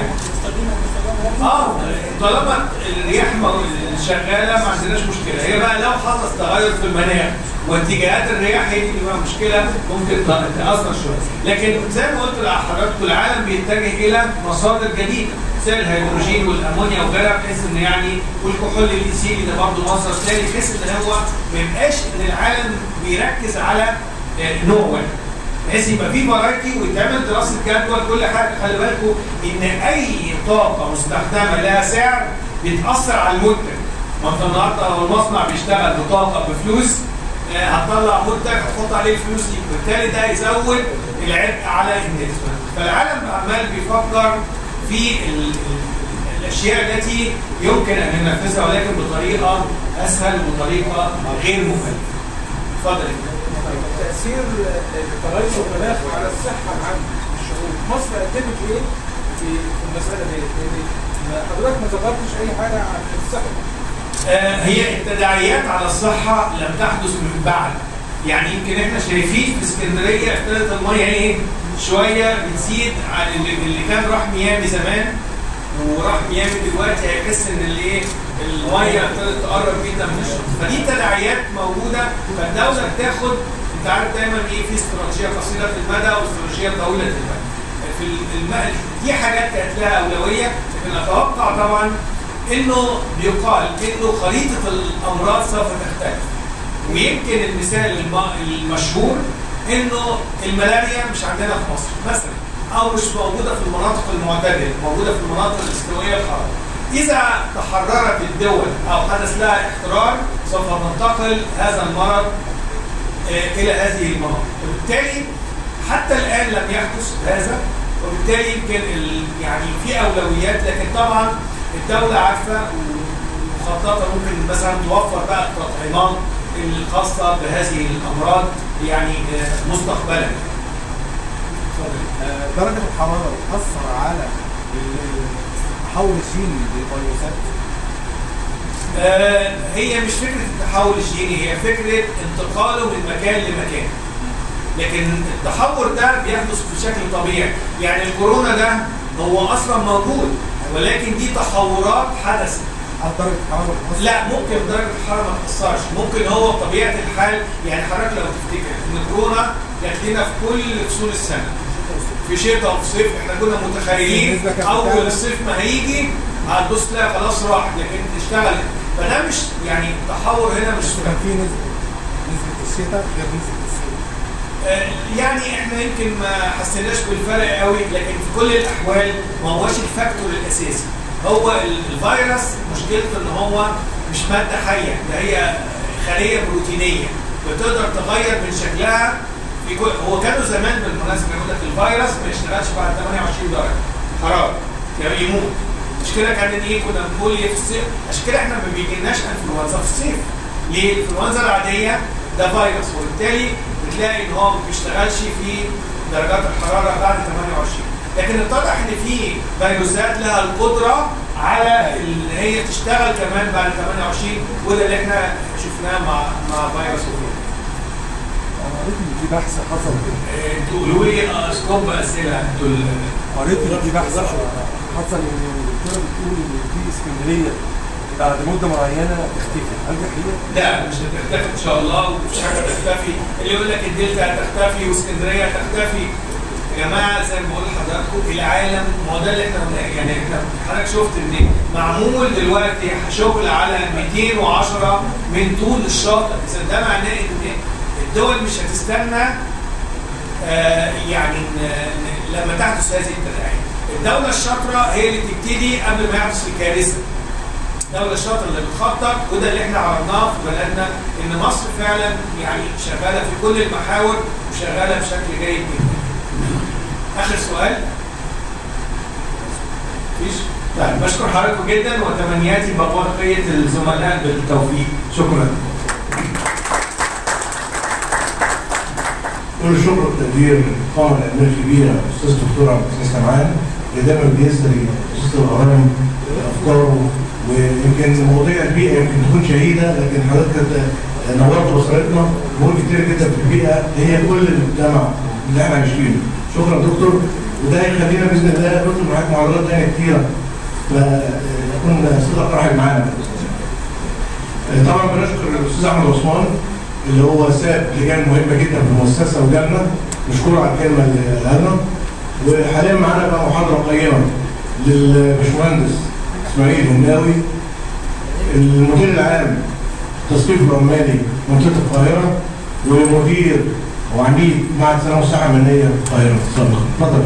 اه طالما الرياح شغالة ما عندناش مشكلة. هي بقى لو حصل تغير في المناخ واتجاهات الرياح هي دي مشكلة ممكن تأثر شوية. لكن زي ما قلت لحضراتكم العالم بيتجه إلى مصادر جديدة زي الهيدروجين والأمونيا وغيرها، بحيث إن يعني والكحول الإيثيلي ده برضه مصدر ثاني، بحيث إن هو ما يبقاش إن العالم بيركز على نوع واحد. بحيث يبقى في فرايتي ويتعمل دراسه جدوى لكل حاجه. خلي بالكم ان اي طاقه مستخدمه لها سعر بتاثر على المنتج. ما انت النهارده لو المصنع بيشتغل بطاقه بفلوس هتطلع منتج هتحط عليه الفلوس دي، وبالتالي ده هيزود العبء على النسبه. فالعالم عمال بيفكر في ال ال الاشياء التي يمكن ان ننفذها ولكن بطريقه اسهل وبطريقه غير مكلفه. اتفضل. تأثير تغير المناخ على الصحة العامة للشعوب، مصر قدمت إيه في المسألة دي؟ حضرتك ما ذكرتش أي حاجة عن الصحة. آه هي التداعيات على الصحة لم تحدث من بعد. يعني يمكن احنا شايفين في اسكندرية ابتدت المية ايه؟ شوية بتزيد عن اللي كان راح ميامي زمان وراح ميامي دلوقتي هيحس ان الايه؟ المية ابتدت تقرب جدا من الشط. فدي تداعيات موجودة، فالدولة بتاخد انت عارف دايما ايه في استراتيجيه قصيره المدى واستراتيجيه طويله المدى. في الماء دي حاجات كانت لها اولويه، لكن اتوقع طبعا انه بيقال انه خريطه الامراض سوف تختلف. ويمكن المثال المشهور انه الملاريا مش عندنا في مصر مثلا، او مش موجوده في المناطق المعتدله، موجوده في المناطق الاستوائيه الحاره. اذا تحررت الدول او حدث لها احترار سوف تنتقل هذا المرض الى هذه المناطق، وبالتالي حتى الان لم يحدث هذا، وبالتالي يمكن يعني في اولويات. لكن طبعا الدوله عارفه ومخططه ممكن مثلا توفر بقى التطعيمات الخاصه بهذه الامراض يعني مستقبلا. درجه الحراره بتاثر على التحول الجيني للفيروسات؟ آه هي مش فكرة التحول الجيني، هي فكرة انتقاله من مكان لمكان. لكن التحور ده بيحدث بشكل طبيعي. يعني الكورونا ده هو أصلا موجود، ولكن دي تحورات حدثت. هل درجة الحرارة بتأثر؟ لا، ممكن درجة الحرارة ما تأثرش، ممكن هو بطبيعة الحال. يعني حضرتك لو تفتكر إن الكورونا جات لنا في كل فصول السنة، في شتاء وفي صيف. احنا كنا متخيلين أول الصيف ما هيجي هتبص تلاقي خلاص راح، لكن اشتغلت. فده مش يعني التحور هنا مش كان في نسبة نسبة الشتاء غير نسبة الصيف. آه يعني احنا يمكن ما حسيناش بالفرق قوي، لكن في كل الاحوال ما هوش الفاكتور الاساسي. هو الفيروس مشكلته ان هو مش ماده حيه، ده هي خليه بروتينيه. بتقدر تغير من شكلها في كل. هو كانوا زمان بالمناسبه يقول لك الفيروس ما يشتغلش بعد ثمانية وعشرين درجه حراره يعني يموت. مش كده كان ايه كنا بنقول ايه في الصيف؟ عشان كده احنا ما بيجيلناش انفلونزا في الصيف. ليه؟ الانفلونزا العاديه ده فيروس، وبالتالي بتلاقي ان هو ما بيشتغلش في درجات الحراره بعد ثمانية وعشرين. لكن اتضح ان في فيروسات لها القدره على ان هي تشتغل كمان بعد ثمانية وعشرين، وده اللي احنا شفناه مع مع فيروس كورونا. قريت ان في بحث حصل كده. انتوا قولوا لي اسكوب اسئله انتوا. قريت ان في بحث حصل ان الدكتوره بتقول ان في اسكندريه بعد مده معينه تختفي، هل دي حقيقه؟ لا مش هتختفي ان شاء الله، ومفيش حاجه تختفي. اللي يقول لك الدلتا هتختفي واسكندريه هتختفي، يا جماعه زي ما بقول لحضراتكم العالم ما هو ده اللي احنا يعني احنا حضرتك شفت ان معمول دلوقتي شغل على مئتين وعشرة من طول الشاطئ، اذا ده معناه ان الدول مش هتستنى آه يعني لما تحدث هذه التداعيات. الدوله الشاطره هي اللي تبتدي قبل ما يحدث الكارثه. الدوله الشاطره اللي بتخطط، وده اللي احنا عرضناه في بلدنا ان مصر فعلا يعني شغاله في كل المحاور وشغاله بشكل جيد جدا. اخر سؤال؟ مفيش؟ طيب بشكر حضراتكم جدا وتمنياتي ببقيه الزملاء بالتوفيق. شكرا. كل الشكر والتقدير للقامه العلميه الكبيره الاستاذ دكتور عبد العزيز سمعان اللي دايما بيسري استاذ الاهرام افكاره، ويمكن مواضيع البيئه يمكن تكون شهيده، لكن حضرتك نورت بصيرتنا. امور كتير جدا في البيئه هي كل المجتمع اللي احنا عايشينه. شكرا دكتور، وده هيخلينا باذن الله ندخل معاك محاضرات ثانيه كتيره فيكون صدق رحب معانا. طبعا بنشكر الاستاذ احمد عثمان اللي هو ساب لجان مهمه جدا في المؤسسه وجالنا، نشكره على الكلمه اللي قالها لنا. وحاليا معانا بقى محاضره قيمه للباشمهندس اسماعيل هنداوي المدير العام التصنيف العمالي منطقه القاهره ومدير وعميد معهد ثانوي الصحه المهنيه في القاهره. اتفضل.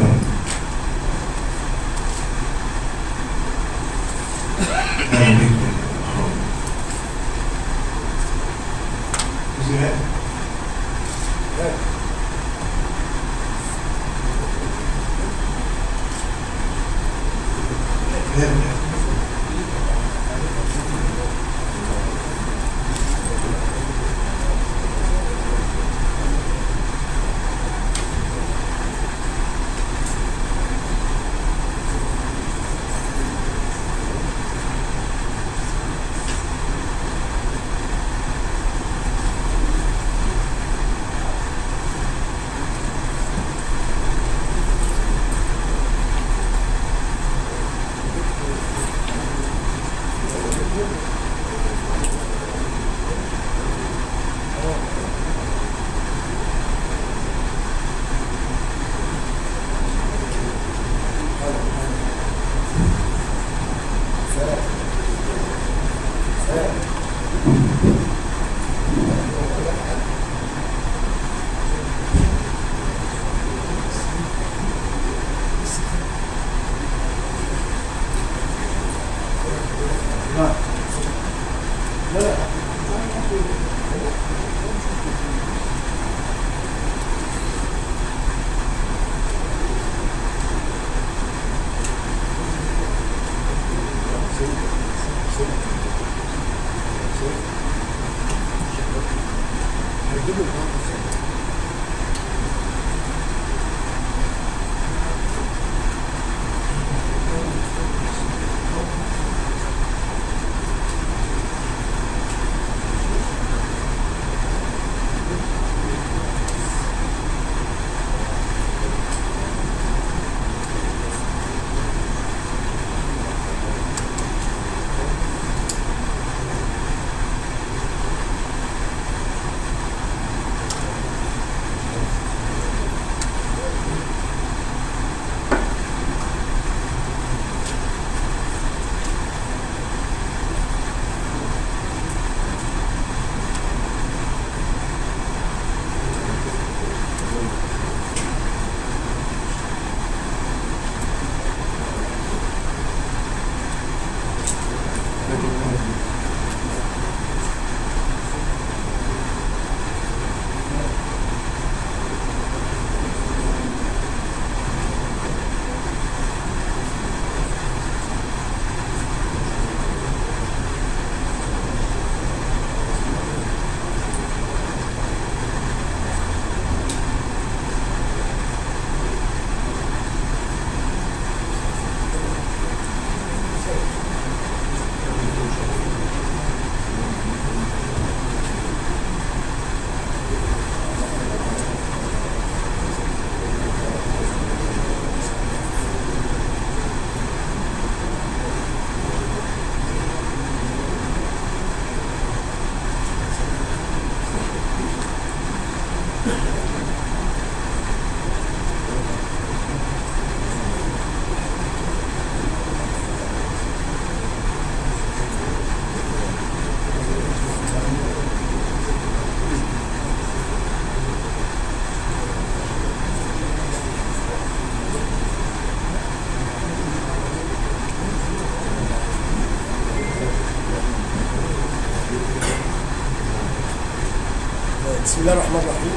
بسم الله الرحمن الرحيم.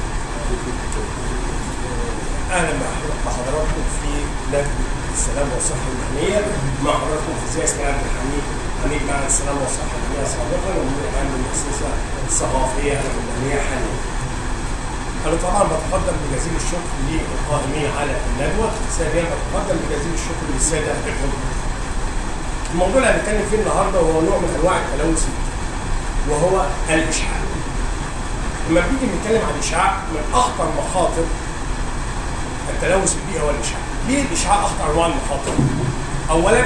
اهلا بحضراتكم في لجنه السلام والصحه المهنيه، مع حضراتكم في سياسه عبد الحميد حميد معهد السلام والصحه المهنيه سابقا ومدير عام المؤسسه الثقافيه المهنيه حاليا. انا طبعا بتقدم بجزيل الشكر للقائمين على الندوه، ثانيا بتقدم بجزيل الشكر للساده الحضور. الموضوع اللي هنتكلم فيه النهارده هو نوع من انواع التلوث وهو الاشعاع. لما بنيجي نتكلم عن الاشعاع، من اخطر مخاطر التلوث البيئي هو الاشعاع. ليه الاشعاع اخطر انواع المخاطر؟ اولا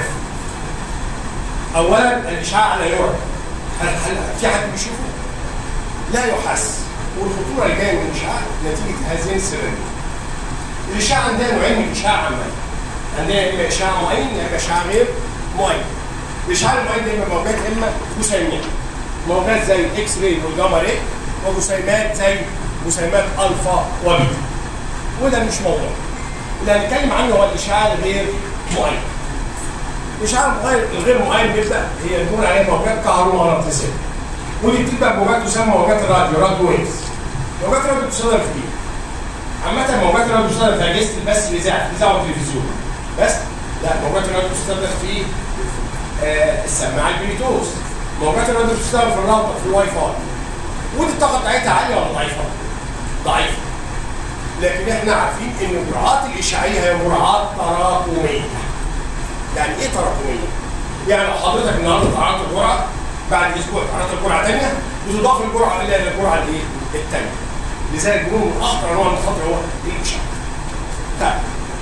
اولا الاشعاع لا يرى. هل هل في حد بيشوفه؟ لا يحس. والخطوره اللي جايه من الاشعاع نتيجه هذين السببين. الاشعاع عندنا نوعين من الاشعاع عامه. عندنا اما اشعاع معين اما اشعاع غير معين. الاشعاع المعين ده اما موجات اما جسيمات. موجات زي الاكس راي والجاما راي، وجسيمات زي جسيمات الفا وبيتا. وده مش موضوع. اللي هنتكلم عنه هو الاشعاع الغير معين. الاشعاع الغير معين بيبدا هي بنقول عليها موجات كهرومغناطيسيه. ودي بتبقى موجات تسمى موجات الراديو، راديو ويفز. موجات الراديو بتستخدم في ايه؟ عامة موجات الراديو بتستخدم في اجهزه البث الاذاعي، الاذاعه والتلفزيون. بس لا، موجات الراديو بتستخدم في آه السماعه البلوتوث. موجات الراديو بتستخدم في الراوتر، في الواي فاي. ودي الطاقه بتاعتها عاليه ولا ضعيفه؟ ضعيفه. لكن احنا عارفين ان الجرعات الاشعاعيه هي جرعات تراكميه. يعني ايه تراكميه؟ يعني لو حضرتك النهارده تعرضت الجرعه، بعد اسبوع تعرضت الجرعه ثانيه، بتضاف الجرعه الى الجرعه الايه؟ الثانيه. لذلك بنقول من اخطر انواع المخاطر هو الاشعاع. طيب.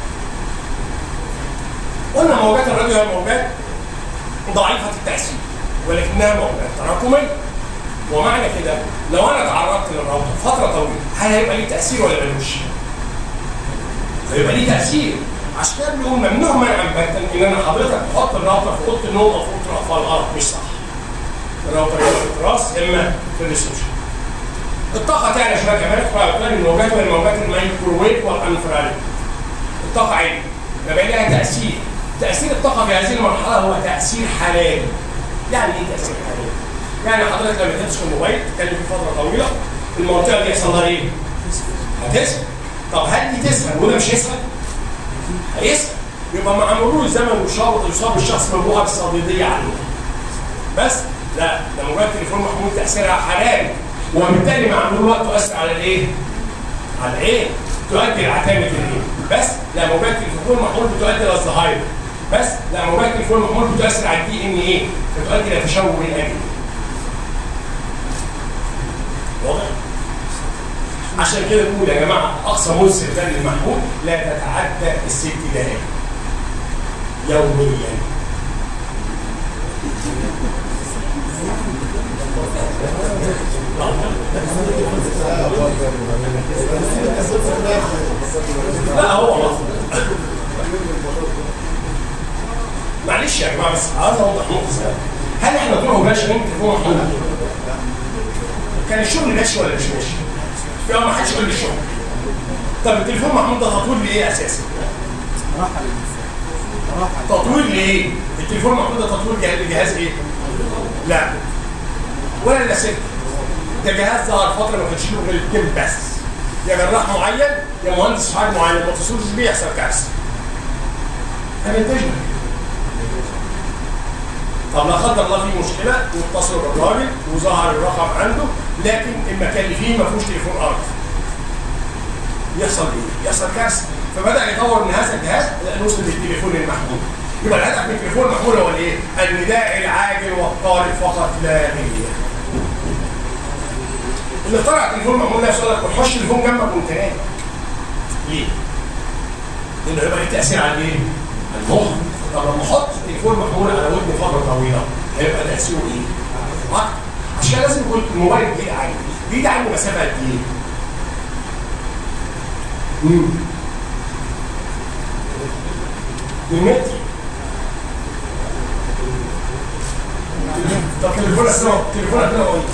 قلنا موجات الراديو هي موجات ضعيفه التاثير، ولكنها موجات تراكميه. ومعنى كده لو انا تعرضت للراوتر فتره طويله، هل هيبقى ليه تاثير ولا ملوش؟ هيبقى ليه تاثير. عشان كده بنقول ممنوع منعا باتا ان انا حضرتك تحط الراوتر في اوضه النوم او في اوضه الاطفال الارض، مش صح. الراوتر يبقى في الراس اما في الريسبشن. الطاقه تعلى شويه كمان، فبالتالي الموجات وهي موجات الميكروويف والانفراريد. الطاقه عاليه، يبقى لها تاثير. تاثير الطاقه في هذه المرحله هو تاثير حراري. يعني ايه تاثير حراري؟ يعني حضرتك لما تمسك الموبايل تتكلم في فتره طويله، المنطقه دي يحصل لها ايه؟ هتسخن. طب هل دي تسخن وده مش يسخن؟ هيسخن. يبقى مع مرور الزمن والشابط يصاب الشخص ببؤر صديديه عنه. بس لا، ده موجات تليفون محمول تاثيرها حراري، وبالتالي مع مرور الوقت تؤثر على الايه؟ على الايه؟ تؤدي لعتامه الايه؟ بس لا، موجات تليفون محمول بتؤدي الى الزهايمر. بس لا، موجات تليفون محمول بتؤثر على الدي ان ايه؟ فتؤدي الى تشوه الاجل. واضح؟ عشان كده نقول يا جماعه اقصى مده استخدام للمحمول لا تتعدى الست دقائق يوميا. لا هو معلش يا جماعه، بس عايز اوضح نقطه. هل احنا طول عمرنا شغالين تليفون محمول؟ كان الشغل ماشي ولا مش ماشي؟ يا ما حدش يقول لي الشغل. طب التليفون محمول ده تطوير لايه اساسا؟ راحه للانسان. راحه. تطوير لايه؟ التليفون محمول ده تطوير لجهاز ايه؟ لا. ولا لاسلكي. ده جهاز ظهر فتره ما كانش له غير اثنين بس. يا جراح معين يا مهندس في حاجه معينه، ما تصورش بيه يحصل كارثه. هننتجها. طب لا قدر الله في مشكله واتصلوا بالراجل وظهر الرقم عنده، لكن المكان اللي فيه ما فيهوش تليفون ارضي. يحصل ايه؟ يحصل كارثه. فبدا يطور من هذا الجهاز نوصل للتليفون المحمول. يبقى الهدف من التليفون المحمول هو الايه؟ النداء العاجل والطارئ فقط لا غير. اللي اخترع التليفون المحمول نفسه يقول لك ما تحطش التليفون جنبك وانت نايم. ليه؟ لانه هيبقى ليه تاثير على ايه؟ المخ. طب لما احط التليفون محمول على ودني فتره طويله هيبقى تاثيره ايه؟ أكتر. عشان لازم يكون الموبايل بعيد عني. بعيد عني مسافه قد ايه؟ امم بالمتر. طب تليفونك ده تليفونك ده ايه؟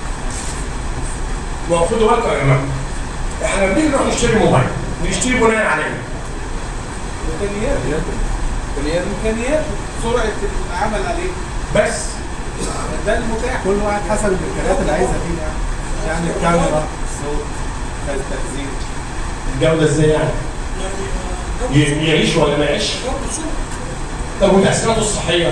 ما هو خدوا بالكم يا جماعه. احنا لما بنيجي نروح نشتري موبايل بنشتري بناء على ايه؟ امكانيات. امكانيات سرعه العمل عليه. بس ده المتاح. كل واحد حسب الامكانيات اللي عايزها فيه. يعني يعني الكاميرا، صوت كذا تخزين. الجوده ازاي يعني؟ ي- يعيش ولا ما يعيش؟ طب وتاثيراته الصحيه؟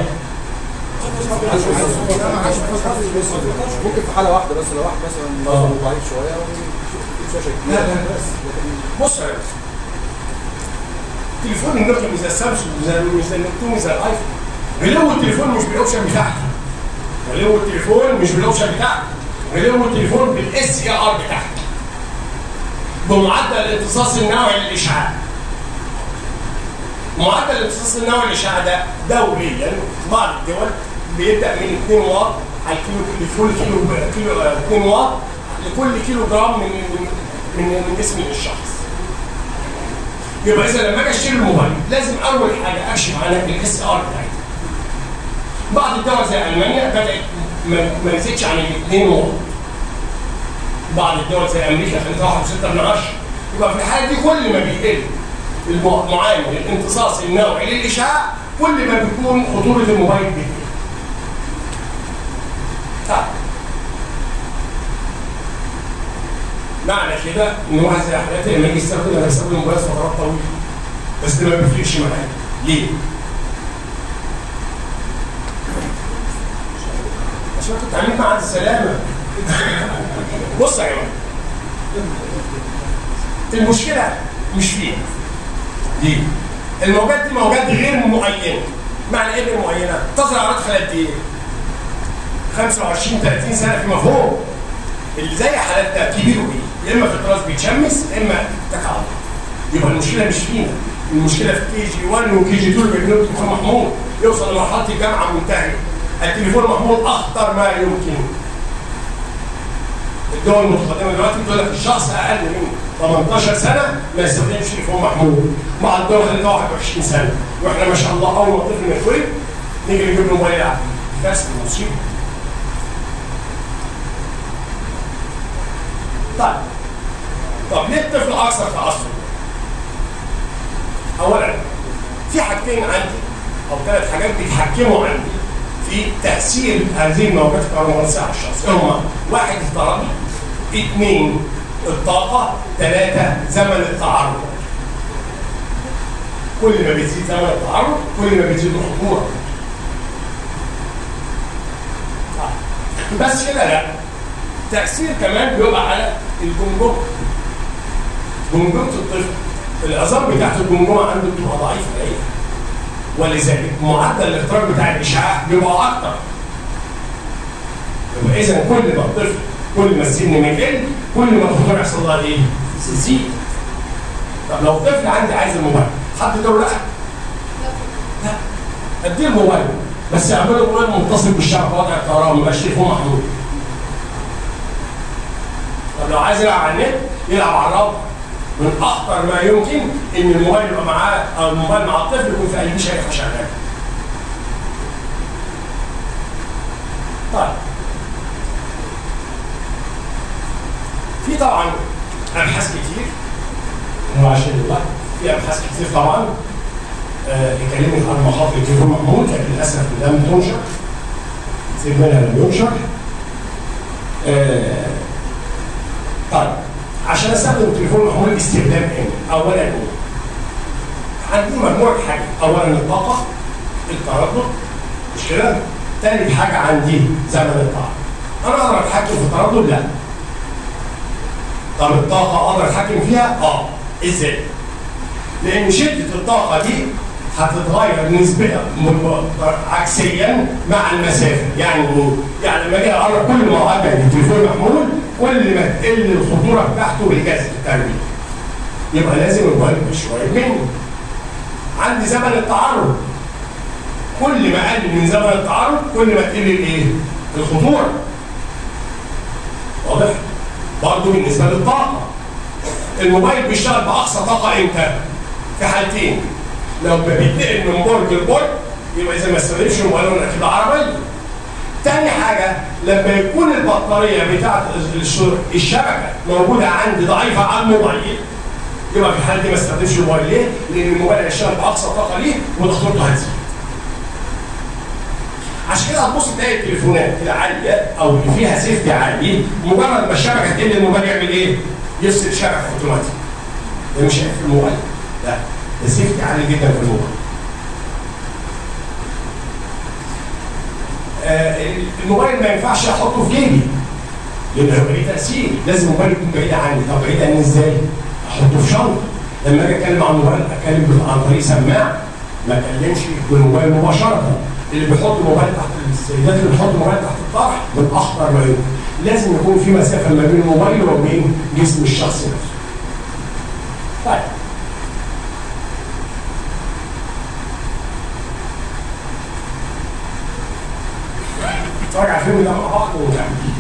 ممكن في حاله واحده بس، لو واحد مثلا آه. ضعيف شويه وشاشه لا كبيره لا بس. بص يا ريس، تليفون النوكيا مش زي السامسونج، مش زي مش زي النوكيا، مش زي الايفون. غلو التليفون مش بالاوبشن بتاعته. غلو التليفون مش بالاوبشن بتاعته. غلو التليفون بالاس اي ار بتاعته. بمعدل الامتصاص النوعي للاشعاع. معدل الامتصاص النووي للاشعاع ده دوليا يعني بعض الدول بيبدا من اثنين واط على الكيلو لكل كيلو كيلو اثنين واط لكل كيلو جرام من من من جسم الشخص. يبقى اذا لما اجي اشتري الموبايل لازم اول حاجه اكشف عن الاس ار بتاعتها. بعض الدول زي المانيا بدات ما نزيدش عن اثنين واط. بعض الدول زي امريكا خلتها واحد وستة من عشرة. يبقى في الحاله دي كل ما بيقل المعامل الامتصاص النوعي للاشعاع كل ما بيكون خطوره الموبايل بتقل. طيب معنى كده ان واحد زي حالاتي لما يجي يستخدم انا بستخدم الموبايل فترات طويله بس ده ما بيفرقش معايا. ليه؟ عشان كنت عامل مع السلامه. بص يا جماعه، المشكله مش فيها. ليه؟ الموجات دي موجات غير معينه. معنى ايه غير معينه؟ تظهر اعراض خلال قد ايه؟ خمسة وعشرين ثلاثين سنه في مفهوم. اللي زي حالاتنا كبير وايه؟ يا اما في الراس بيتشمس يا اما تكعب. يبقى المشكله مش فينا، المشكله في كي جي واحد وكي جي اثنين بيبنوا التليفون محمول، يوصل لمرحله الجامعه منتهيه. التليفون محمول اخطر ما يمكن. الدول المتقدمه دلوقتي بتقول لك الشخص اقل من ثمانية عشر سنه ما يستخدمش تليفون محمول. مع الدول خلتها واحد وعشرين سنه، واحنا ما شاء الله اول ما الطفل يتولد نيجي نجيب له موبايل يلعب. كارثه مصيبه. طيب طب ليه الطفل اكثر تعصب؟ اولا في حاجتين عندي او ثلاث حاجات بيتحكموا عندي في تاثير هذه الموجات الكهرومغناطيسيه على الشخص. هما واحد التردد، اثنين الطاقه، ثلاثه زمن التعرض. كل ما بيزيد زمن التعرض كل ما بيزيد الخطوره. بس كده لا، تأثير كمان بيبقى على الجمجمة. جمجمة الطفل العظام بتاعت الجمجمة عنده بتبقى ضعيفة قليلة، ولذلك معدل الاختراق بتاع الإشعاع بيبقى أكتر. يبقى إذا كل ما الطفل كل ما السن ما يقل كل ما الخطورة يحصل لها إيه؟ تزيد. طب لو الطفل عندي عايز الموبايل حد يقول لا؟ لا. أديه الموبايل بس اعمله الموبايل متصل بالشبكة وضع الكهرباء ما يبقاش تليفون محمول. طب لو عايز يلعب على النت يلعب على الراوتر. من اخطر ما يمكن ان الموبايل يبقى معاه او الموبايل مع الطفل يكون في قلبه شريحه شغاله. طيب في طبعا ابحاث كتير وعشان الوقت في ابحاث كتير طبعا آه اتكلمت عن مخاطر التليفون المحمول، لكن للاسف لم تنشر، كتير منها لم ينشر. آه طيب عشان استخدم التليفون المحمول استخدام امن، اولا ايه؟ عندي مجموعه حاجات، اولا الطاقه، التردد، مش كده؟ ثالث حاجه عندي زمن التعرض. انا اقدر اتحكم في التردد؟ لا. طب الطاقه اقدر اتحكم فيها؟ اه. ازاي؟ لان شده الطاقه دي هتتغير نسبيا عكسيا مع المسافه. يعني ايه؟ يعني لما اجي اقرب كل ما اقرب التليفون محمول كل ما تقل الخطوره بتاعته بالجذب التربية. يبقى لازم الموبايل يبقى شويه مني. عندي زمن التعرض، كل ما اقل من زمن التعرض كل ما تقل الايه؟ الخطوره. واضح؟ برضه بالنسبه للطاقه الموبايل بيشتغل باقصى طاقه امتى؟ في حالتين، لو بيتنقل من برج لبرج يبقى اذا ما استخدمش الموبايل وانا راكب عربيه. تاني حاجة لما يكون البطارية بتاعت الشبكة موجودة عندي ضعيفة على الموبايل يبقى في الحالة دي ما استخدمش الموبايل. ليه؟ لأن الموبايل هيشتغل بأقصى طاقة ليه وخطورته هتزيد. عشان كده هتبص تلاقي التليفونات العاليه او اللي فيها سيفتي عالي، مجرد ما الشبكه تقل الموبايل يعمل ايه؟ يفصل الشبكه اوتوماتيك. ده مش عيب في الموبايل، لا ده سيفتي عالي جدا في الموبايل. آه الموبايل ما ينفعش احطه في جيبي لان هيبقى ليه تاثير، لازم الموبايل يكون بعيد عني. طب بعيد عني ازاي؟ احطه في شنطه. لما اجي اتكلم عن الموبايل اتكلم عن طريق سماعه، ما اتكلمش بالموبايل مباشره. اللي بيحط الموبايل تحت السيدات اللي بيحط الموبايل تحت الطرح من اخطر ما يمكن. لازم يكون في مسافه ما بين الموبايل وبين جسم الشخص نفسه. طيب نتفرج على الفيلم ده مع بعض ونكمل.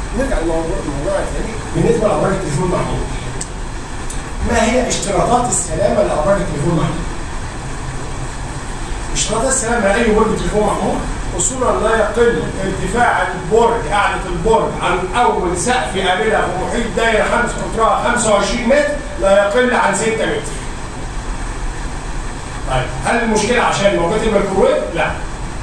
نرجع للموضوع الموضوع الثاني بالنسبه لابراج التليفون المحمول. ما هي اشتراطات السلامه لابراج التليفون المحمول؟ اشتراطات السلامه لاي برج تليفون محمول اصولا لا يقل ارتفاع البرج قاعده البرج عن اول سقف قابله في محيط دايره خمس قطرها خمسة وعشرين متر لا يقل عن ستة متر. طيب هل المشكله عشان موجات الميكروويف؟ لا.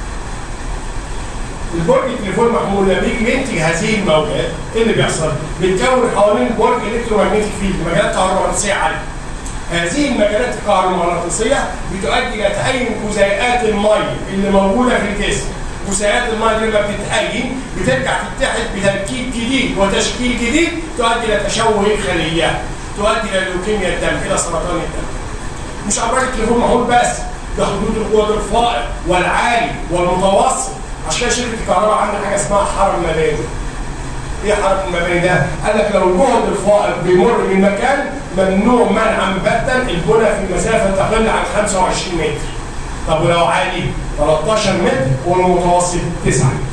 البرج التليفون المحمول لما بيجي ينتج هذه الموجات ايه اللي بيحصل؟ بيتكون حوالين البرج الكترومagnetic فيلد مجالات كهرومغناطيسيه عاليه. هذه المجالات الكهرومغناطيسيه بتؤدي الى تأين جزيئات الميه اللي موجوده في الجسم. جزيئات الميه دي لما بتتأين بترجع تتحد بتركيب جديد وتشكيل جديد تؤدي الى تشوه الخليه، تؤدي الى لوكيميا الدم، الى سرطان الدم. مش ابراج التليفون المحمول بس، ده حدود القوه الفائق والعالي والمتوسط. عشان كده شركه الكهرباء عامله حاجه اسمها حرم مباني. ايه حرم المباني ده؟ قال لك لو الجهد الفائق بيمر من مكان ممنوع منعا باتا البنى في مسافه تقل عن خمسة وعشرين متر. طب ولو عالي ثلاثة عشر متر والمتوسط تسعة متر.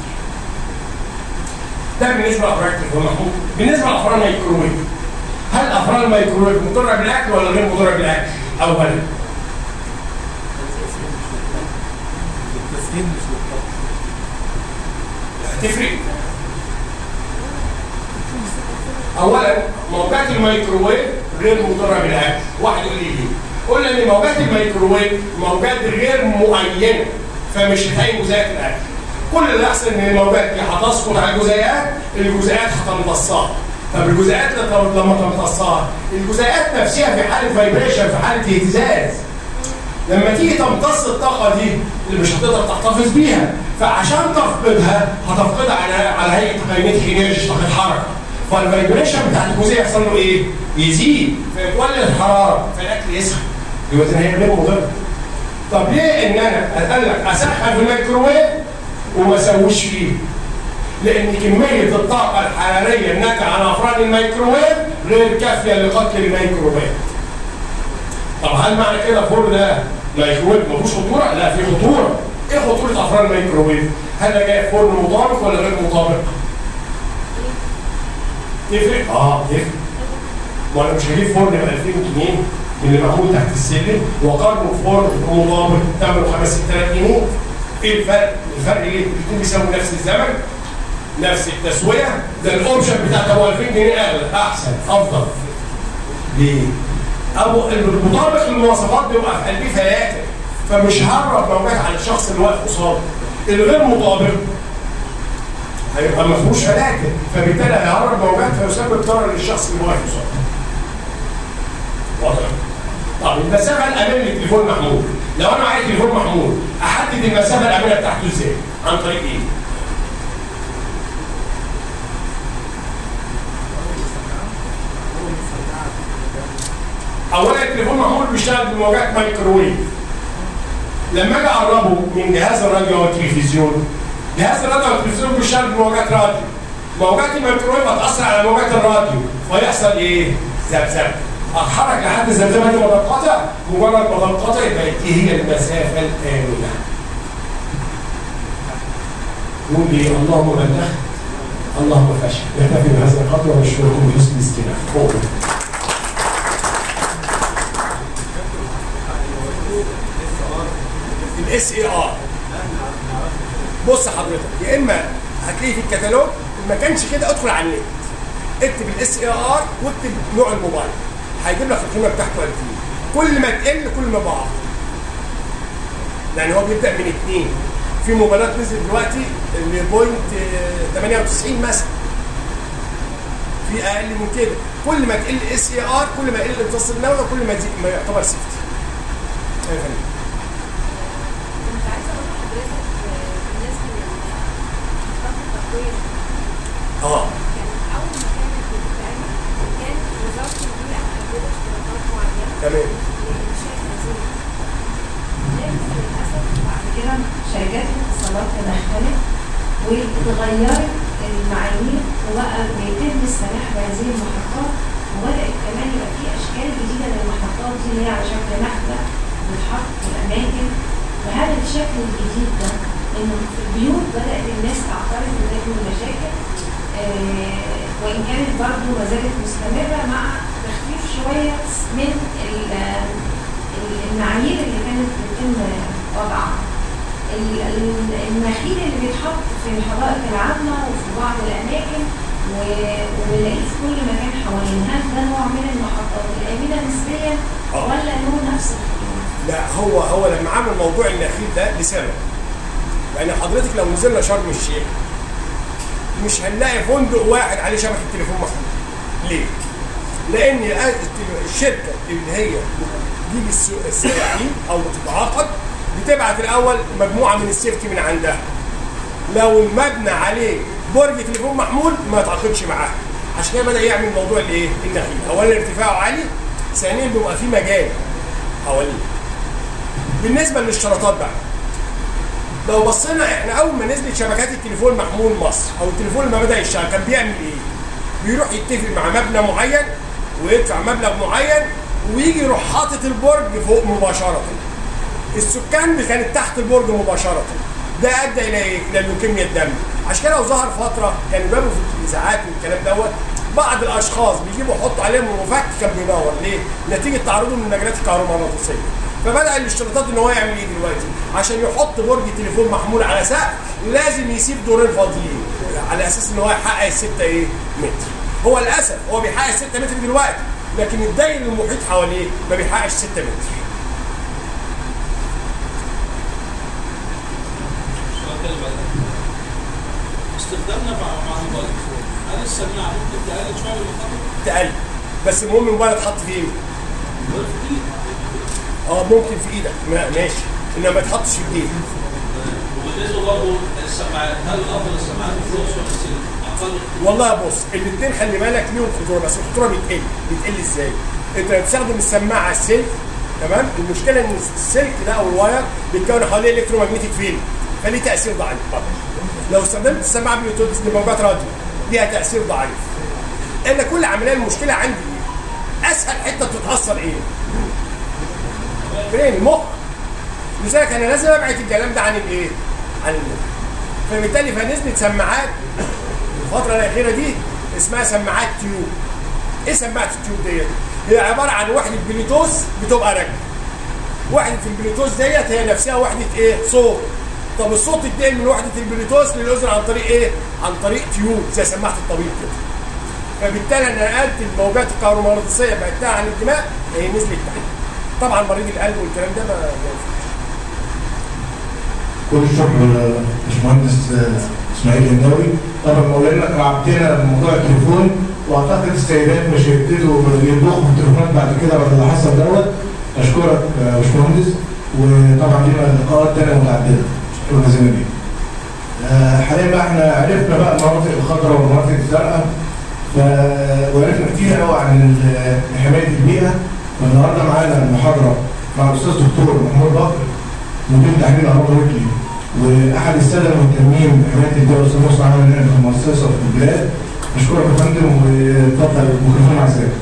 ده بالنسبه لافراد التليفون المحمول. بالنسبه لافراد الميكروويف، هل افراد الميكروويف مضره بالاكل ولا غير مضره بالاكل؟ اولا التسخين مش للطبخ. هتفرق. اولا موجات الميكروويف غير مضره بالاكل. واحد يقول لي ليه؟ قلنا ان موجات الميكروويف موجات غير معينه فمش هتعين جزيئات الاكل. كل اللي يحصل ان الموجات دي هتسقط على الجزيئات، الجزيئات هتمتصها. طب الجزيئات لما تمتصها، الجزيئات نفسها في حاله فايبريشن، في حاله اهتزاز. لما تيجي تمتص الطاقه دي اللي مش هتقدر تحتفظ بيها، فعشان تفقدها هتفقدها على على هيئه كاينيتيك انرجي، طاقه حركه. فالفايبريشن بتاعت الجزيء يحصل له ايه؟ يزيد فيتولد الحراره فالاكل يسخن. يبقى هي غير مضره. طب ليه ان انا قال لك اسخن في الميكروويف وما اسويش فيه؟ لان كميه الطاقه الحراريه الناتجه عن افراد الميكروويف غير كافيه لقتل الميكروويف. طب هل معنى كده الفرن ده ميكروويف ما فيهوش خطوره؟ لا، في خطوره. ايه خطوره افراد الميكروويف؟ هل ده جاي فرن مطابق ولا غير مطابق؟ تفرق؟ اه تفرق. وانا مش هجيب فرن ب ألفين جنيه اللي معمول تحت السلم وقارنه بفرن مطابق ثمنه خمسة ستة آلاف جنيه. ايه الفرق؟ الفرق ليه؟ الاثنين بيساووا نفس الزمن، نفس التسويه، ده الاوبشن بتاعته هو ألفين جنيه اغلى، احسن، افضل. ليه؟ ابو المطابق للمواصفات بيبقى في قلبيه فلاتر، فمش هعرف موجات على الشخص اللي واقف قصاده. الغير مطابق هيبقى ما فيهوش فلاتر، فبالتالي هيعرض موجات فيسبب ضرر للشخص اللي واقف قصاده. واضح؟ طب المسافه الاماميه للتليفون المحمول، لو انا معايا تليفون محمول احدد المسافه الاماميه بتاعته ازاي؟ عن طريق ايه؟ اولا التليفون المحمول بيشتغل بموجات مايكروويف. لما اجي اقربه من جهاز الراديو او التلفزيون، جهاز الراديو او التلفزيون بيشتغل بموجات راديو. موجات الميكروويف هتاثر على موجات الراديو فيحصل ايه؟ ذبذبه. اتحرك لحد الذبذبه دي ما تنقطع، مجرد ما تنقطع يبقى دي هي المسافه الامنه. نقول ايه؟ اللهم بلغت اللهم فشل. نكتفي بهذا القدر ونشكركم بحسن الاستماع. الاس اي ار. بص حضرتك، يا اما هتلاقيه في الكتالوج، ما كانش كده ادخل على النت اكتب الاس اي ار واكتب نوع الموبايل، هيجيب لك القيمه بتاعته قد ايه. كل ما تقل كل ما ضعف. يعني هو بيبدا من اثنين. في موبايلات نزل دلوقتي اللي بوينت ثمانية وتسعين مثلا. في اقل من كده. كل ما تقل اس اي ار كل ما يقل امتصاص النووي، كل ما ما يعتبر سيفتي. ايوه يا فندم. اه اول ما كانت بتتعمل كانت وزاره البيئه محدده اشتراطات معينه تمام لانشاء هذه لكن للاسف بعد كده شركات الاتصالات تدخلت واتغيرت المعايير وبقى بيتم السماح بهذه المحطات، وبدات كمان يبقى في اشكال جديده للمحطات دي اللي هي على شكل نحله بتتحط في الاماكن. وهذا الشكل الجديد ده انه في البيوت بدات الناس تعترض وتعمل مشاكل، آه، وان كانت برضه ما زالت مستمره مع تخفيف شويه من ال- ال- المعايير اللي كانت بيتم وضعها. ال- ال- النخيل اللي بيتحط في الحدائق العامه وفي بعض الاماكن و- وبنلاقيه في كل مكان حوالينا، هل ده نوع من المحطات الامنه نسبيا ولا له نفس الخطوره؟ لا، هو هو لما عمل موضوع النخيل ده لسبب. يعني حضرتك لو نزلنا شرم الشيخ مش هنلاقي فندق واحد عليه شبكه تليفون محمول. ليه؟ لان الشركه اللي هي بتجيب السو- السائحين او بتتعاقد بتبعت الاول مجموعه من السيفتي من عندها. لو المبنى عليه برج تليفون محمول ما يتعاقدش معاه. عشان كده بدا يعمل موضوع الايه؟ النخيل. اولا ارتفاعه عالي، ثانيا بيبقى فيه مجال حواليه. بالنسبه للاشتراطات بقى، لو بصينا احنا اول ما نزلت شبكات التليفون المحمول مصر او التليفون لما بدا يشتغل كان بيعمل ايه؟ بيروح يتفق مع مبنى معين ويدفع مبلغ معين ويجي يروح حاطط البرج فوق مباشره. السكان اللي كانت تحت البرج مباشره. ده ادى الى ايه؟ الى لوكيميا الدم. عشان كده لو ظهر فتره كانوا جابوا في الاذاعات والكلام دوت بعض الاشخاص بيجيبوا يحطوا عليهم مفك كان بينور. ليه؟ نتيجه تعرضهم للمجالات الكهرومغناطيسيه. فبدا الاشتراطات ان هو يعمل ايه دلوقتي؟ عشان يحط برج تليفون محمول على سقف لازم يسيب دورين فاضيين على اساس ان هو يحقق الستة ايه؟ متر. هو للاسف هو بيحقق الستة متر دلوقتي، لكن الداير المحيط حواليه ما بيحققش ستة متر. استخدامنا مع مع الموبايل هل السماعه ممكن تقلل شويه المخاطر؟ تقل، بس المهم الموبايل اتحط فين؟ اه ممكن في ايدك ماشي، انما ما تحطش في ايديك. وبالنسبه برضه السماعات، هل الافضل السماعات الفلوس ولا السلك؟ اقل؟ والله بص، الاثنين خلي بالك ليهم خطوره، بس الخطوره بتقل. بتقل ازاي؟ انت بتستخدم السماعه السلك، تمام؟ المشكله ان السلك ده او الواير بيتكون حواليه الكترومagnetic فيلد، فليه تاثير ضعيف طبعا. لو استخدمت السماعه بلوتوث دي موجات راديو ليها تاثير ضعيف. ان كل عمليه المشكله عندي ايه؟ اسهل حته بتتاثر ايه؟ برين المخ. لذلك انا لازم ابعد الكلام ده عن الايه؟ عن المخ. فبالتالي فنزلت سماعات الفتره الاخيره دي اسمها سماعات تيوب. ايه سماعه التيوب ديت؟ هي عباره عن وحده بلوتوث بتبقى راكبه. وحده البلوتوث ديت هي نفسها وحده ايه؟ صوت. طب الصوت يتنقل من وحده البلوتوث للاذن عن طريق ايه؟ عن طريق تيوب زي سماعه الطبيب كده. فبالتالي انا نقلت الموجات الكهرومغناطيسيه بعدتها عن الدماغ هي نزلت تحت. طبعا مريض القلب والكلام ده ما ينفعش. كل الشكر باشمهندس اسماعيل الهنداوي. طبعا مولانا رعبتنا بموضوع التليفون، واعتقد السيدات مش هيبتدوا يطبخوا في التليفونات بعد كده بعد اللي حصل دوت. اشكرك يا باشمهندس، وطبعا لنا لقاءات ثانيه متعدده. شكرا جزيلا ليك. حاليا بقى احنا عرفنا بقى المناطق الخضراء والمناطق الزرقاء، وعرفنا كتير قوي عن حمايه البيئه. فالنهارده معانا المحاضره مع الاستاذ دكتور محمود بكر مدير تحليل الامراض الرئويه واحد الساده المهتمين بحمايه البيئه والاستاذ مصطفى عامل في المؤسسه وفي البلاد. اشكرك يا فندم، واتفضل الميكروفون مع سيادتك.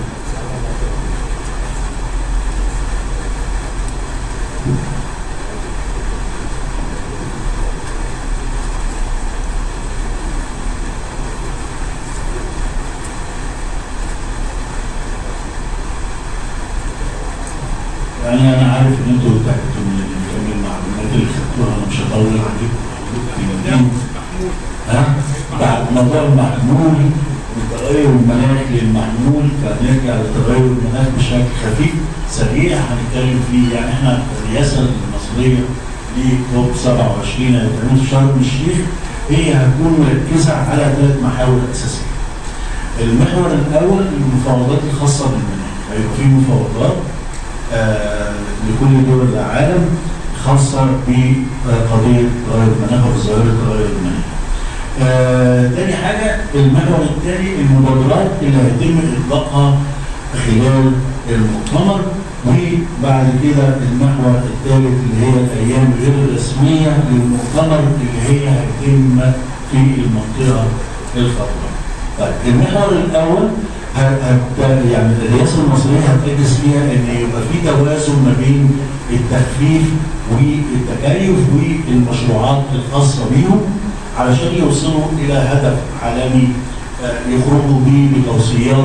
يعني انا عارف ان انتوا ارتحتوا من المعلومات اللي خدتوها، انا مش هطول عليكم. ها؟ بعد موضوع المحمول والتغير المناخي للمحمول، فنرجع لتغير المناخ بشكل خفيف سريع هنتكلم فيه. يعني احنا الرئاسه المصريه لكوب سبعة وعشرين اللي هتعمل في شرم الشيخ هي هتكون مركزه على ثلاث محاور اساسيه. المحور الاول المفاوضات الخاصه بالمناخ، هيبقى في مفاوضات آه لكل دول العالم خاصه بقضيه تغير المناخ وظاهره تغير المناخ. آه، تاني حاجه المحور الثاني المبادرات اللي هيتم اطلاقها خلال المؤتمر، وبعد كده المحور الثالث اللي هي الايام غير الرسميه للمؤتمر اللي هي هيتم في المنطقه الخضراء. طيب المحور الاول يعني الرئاسه المصريه هتركز فيها ان يبقى في توازن ما بين التخفيف والتكيف والمشروعات الخاصه بيهم علشان يوصلوا الى هدف عالمي يخرجوا بيه بتوصيات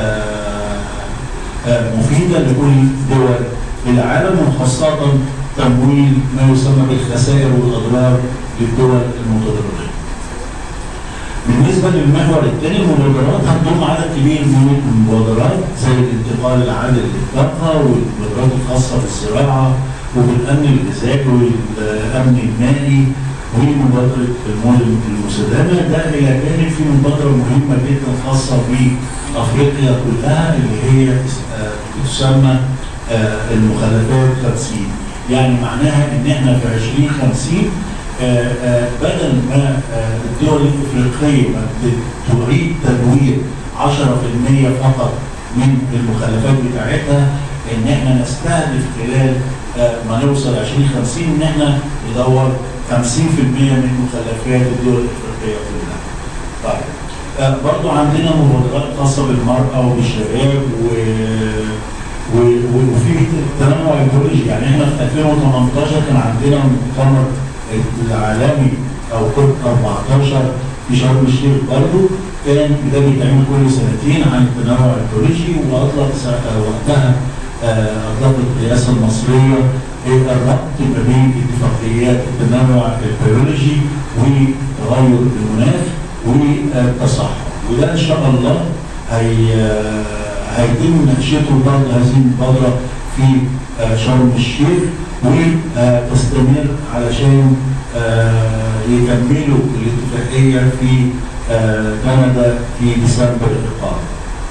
مفيده لكل دول العالم، وخاصه تمويل ما يسمى بالخسائر والاضرار للدول المتضرره. بالنسبه للمحور الثاني، المبادرات هتضم عدد كبير من المبادرات زي الانتقال العادل للطاقه والمبادرات الخاصه بالزراعه وبالامن الغذائي والامن المائي ومبادره المدن المستدامه. ده الى جانب في مبادره مهمه جدا خاصه بافريقيا كلها اللي هي تسمى المخلفات خمسين. يعني معناها ان احنا في عشرين خمسين بدل ما الدول الافريقيه ما تريد تدوير عشرة بالمئة فقط من المخلفات بتاعتها، ان احنا نستهدف خلال ما نوصل عشرين خمسين ان احنا ندور خمسين بالمئة من مخلفات الدول الافريقيه كلها. طيب آه برضو عندنا مبادرات خاصه بالمراه وبالشباب و... و... وفي تنوع ايديولوجي. يعني احنا في ألفين وثمانية عشر كان عندنا المؤتمر العالمي او كوب أربعتاشر في شرم الشيخ، برضو كان ده بيتعمل كل سنتين عن التنوع الايديولوجي، واطلق وقتها اطلقت الرئاسه المصريه الربط ما بين اتفاقيات التنوع البيولوجي وتغير المناخ والتصحر، وده ان شاء الله هي هيتم مناقشته برضه هذه المبادره في شرم الشيخ وتستمر علشان يكملوا الاتفاقيه في كندا في ديسمبر القادم.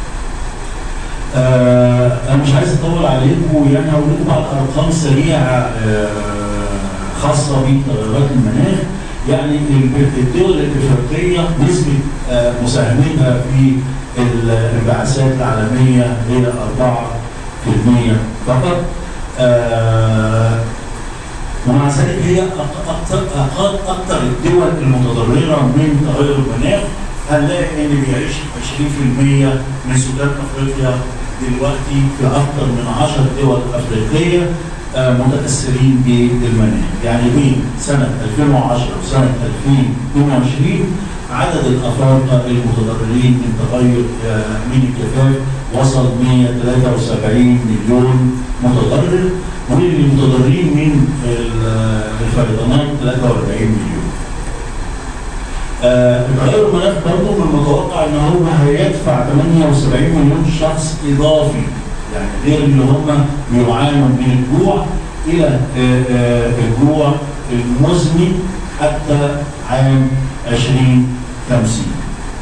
آه انا مش عايز اطول عليكم، يعني هقول لكم بعض ارقام سريعه آه خاصه بتغيرات المناخ. يعني الدول الافريقيه نسبه آه مساهمتها في الانبعاثات العالميه هي أربعة بالمئة فقط. آه ومع ذلك هي اكثر اكثر الدول المتضرره من تغير المناخ. هنلاقي ان بيعيش عشرين بالمئة من سكان افريقيا دلوقتي في اكثر من عشر دول افريقيه آه متاثرين بالمناخ. يعني بين سنه ألفين وعشرة وسنه ألفين واثنين وعشرين عدد الافارقه المتضررين من تغير آه من الجفاف وصل مئة وثلاثة وسبعين مليون متضرر، والمتضررين من الفيضانات ثلاثة وأربعين مليون. تغير المناخ برضه من المتوقع ان هو هيدفع ثمانية وسبعين مليون شخص اضافي، يعني غير اللي هم بيعانوا من الجوع الى آآ آآ الجوع المزمن حتى عام عشرين خمسين.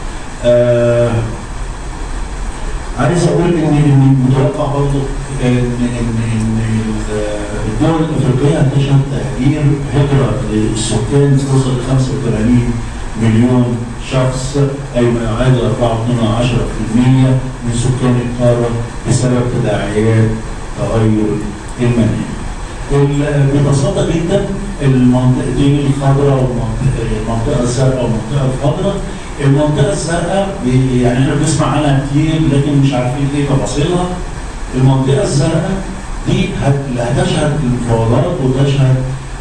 عايز اقول ان ان متوقع برضه ان ان ان الدول الافريقيه هتشهد تهجير هجره للسكان توصل ل خمسة وثمانين مليون شخص، اي ما يعادل أربعة فاصلة اثنين بالمئة من سكان القاره بسبب تداعيات تغير المناخ. ببساطه جدا المنطقتين الخضراء والمنطقه الزرقاء والمنطقه الخضراء. المنطقه الزرقاء يعني احنا بنسمع عنها كتير لكن مش عارفين ايه تفاصيلها. المنطقه الزرقاء دي هتشهد المفاوضات وتشهد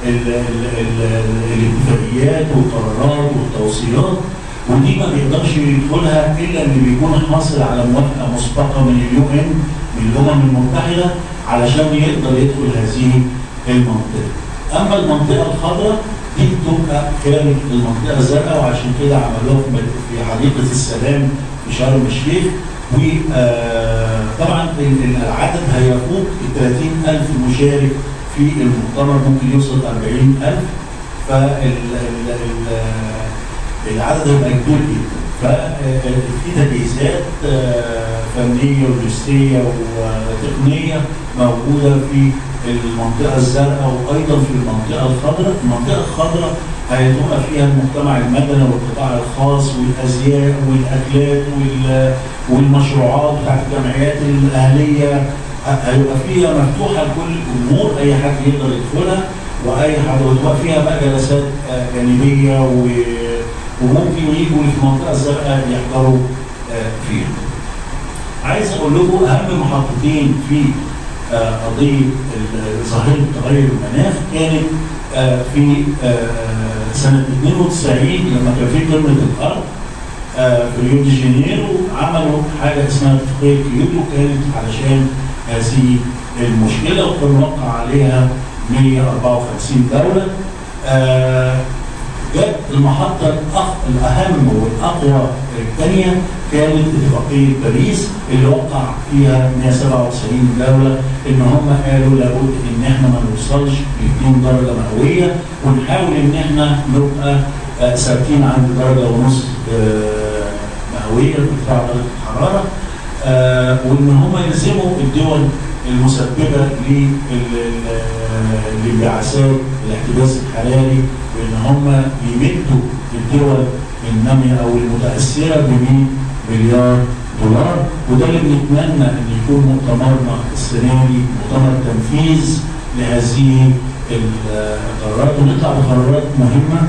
الاتفاقيات والقرارات والتوصيات، ودي ما بيقدرش يدخلها الا اللي بيكون حاصل على موافقه مسبقه من اليو ان من الامم المتحده علشان يقدر يدخل هذه المنطقه. اما المنطقه الخضراء دي بتبقى خارج المنطقه الزرقاء، وعشان كده عملوها في حديقه السلام في شرم الشيخ. وطبعا العدد هيفوق ال ثلاثين ألف مشارك في المؤتمر، ممكن يوصل أربعين ألف، فالعدد هيبقى كبير جدا. ففي تجهيزات فنيه ولوجستيه وتقنيه موجوده في المنطقه الزرقاء وايضا في المنطقه الخضراء. المنطقه الخضراء هيبقى فيها المجتمع المدني والقطاع الخاص والازياء والاكلات والمشروعات بتاعت الجمعيات الاهليه، هيبقى فيها مفتوحه لكل الامور، اي حد يقدر يدخلها واي حد، وتبقى فيها بقى جلسات جانبيه وممكن يجوا في المنطقه الزرقاء يحضروا فيها. عايز اقول لكم اهم محطتين في قضيه ظاهره تغير المناخ كانت في سنه اثنين وتسعين لما كان في قمه الارض آه في ريو دي جانيرو عملوا حاجه اسمها اتفاقيه كيوتو، كانت علشان هذه المشكله وكان وقع عليها مئة وأربعة وخمسين دوله. آه جت المحطه الأخ الاهم والاقوى الثانيه كانت اتفاقيه باريس اللي وقع فيها مئة وسبعة وتسعين دوله، ان هم قالوا لابد ان احنا ما نوصلش ل اتنين درجه مئويه، ونحاول ان احنا نبقى آه ثابتين عند درجه ونص آه مئويه في ارتفاع درجه الحراره، آه وان هم يلزموا الدول المسببه للانبعاثات الاحتباس الحراري بان هم يمدوا الدول الناميه او المتاثره ب مئة مليار دولار. وده اللي بنتمنى ان يكون مؤتمرنا السنه دي مؤتمر تنفيذ لهذه القرارات ونطلع بقرارات مهمه.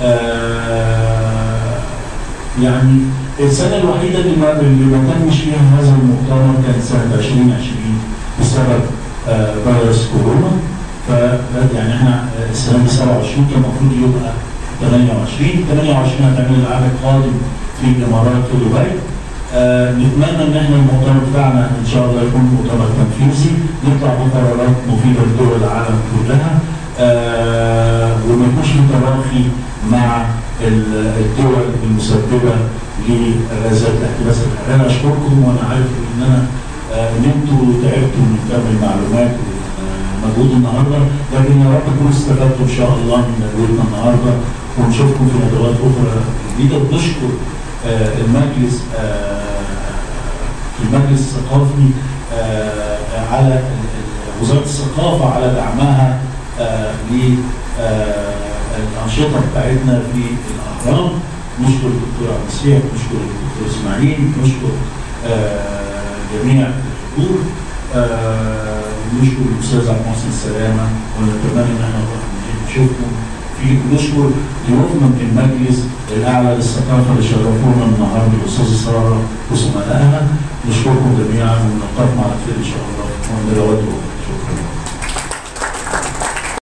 آه يعني السنه الوحيده اللي ما, اللي ما تمش فيها هذا المؤتمر كانت سنه ألفين وعشرين بسبب آه فيروس كورونا. ف يعني احنا السنه دي سبعة وعشرين كان المفروض يبقى ثمانية وعشرين ثمانية وعشرين هتعمل العام القادم في الامارات في دبي. آه نتمنى ان احنا المؤتمر بتاعنا ان شاء الله يكون مؤتمر تنفيذي نطلع بقرارات مفيده لدول العالم كلها، آه وما يكونش في تراخي مع الدول المسببه لغازات الاحتباس الحراري. اشكركم وانا عارف ان انا آه ان انتوا تعبتوا من كم المعلومات ومجهود النهارده، لكن يا رب تكونوا استفدتوا ان شاء الله من مجهودنا النهارده ونشوفكم في ندوات اخرى جديده. وبنشكر آه المجلس آه المجلس الثقافي آه على وزاره الثقافه على دعمها آه للانشطه بتاعتنا في الاهرام. نشكر الدكتور عبد المسيح، نشكر الدكتور اسماعيل، نشكر آه جميع الحضور، آه نشكر الاستاذ عبد المحسن السلامه ونتمنى ان احنا نشوفكم في. نشكر ضيوفنا من المجلس الاعلى للثقافه اللي شرفونا النهارده الاستاذه ساره وزملائها. نشكركم جميعا ونلقاكم على خير ان شاء الله وندوات اخرى.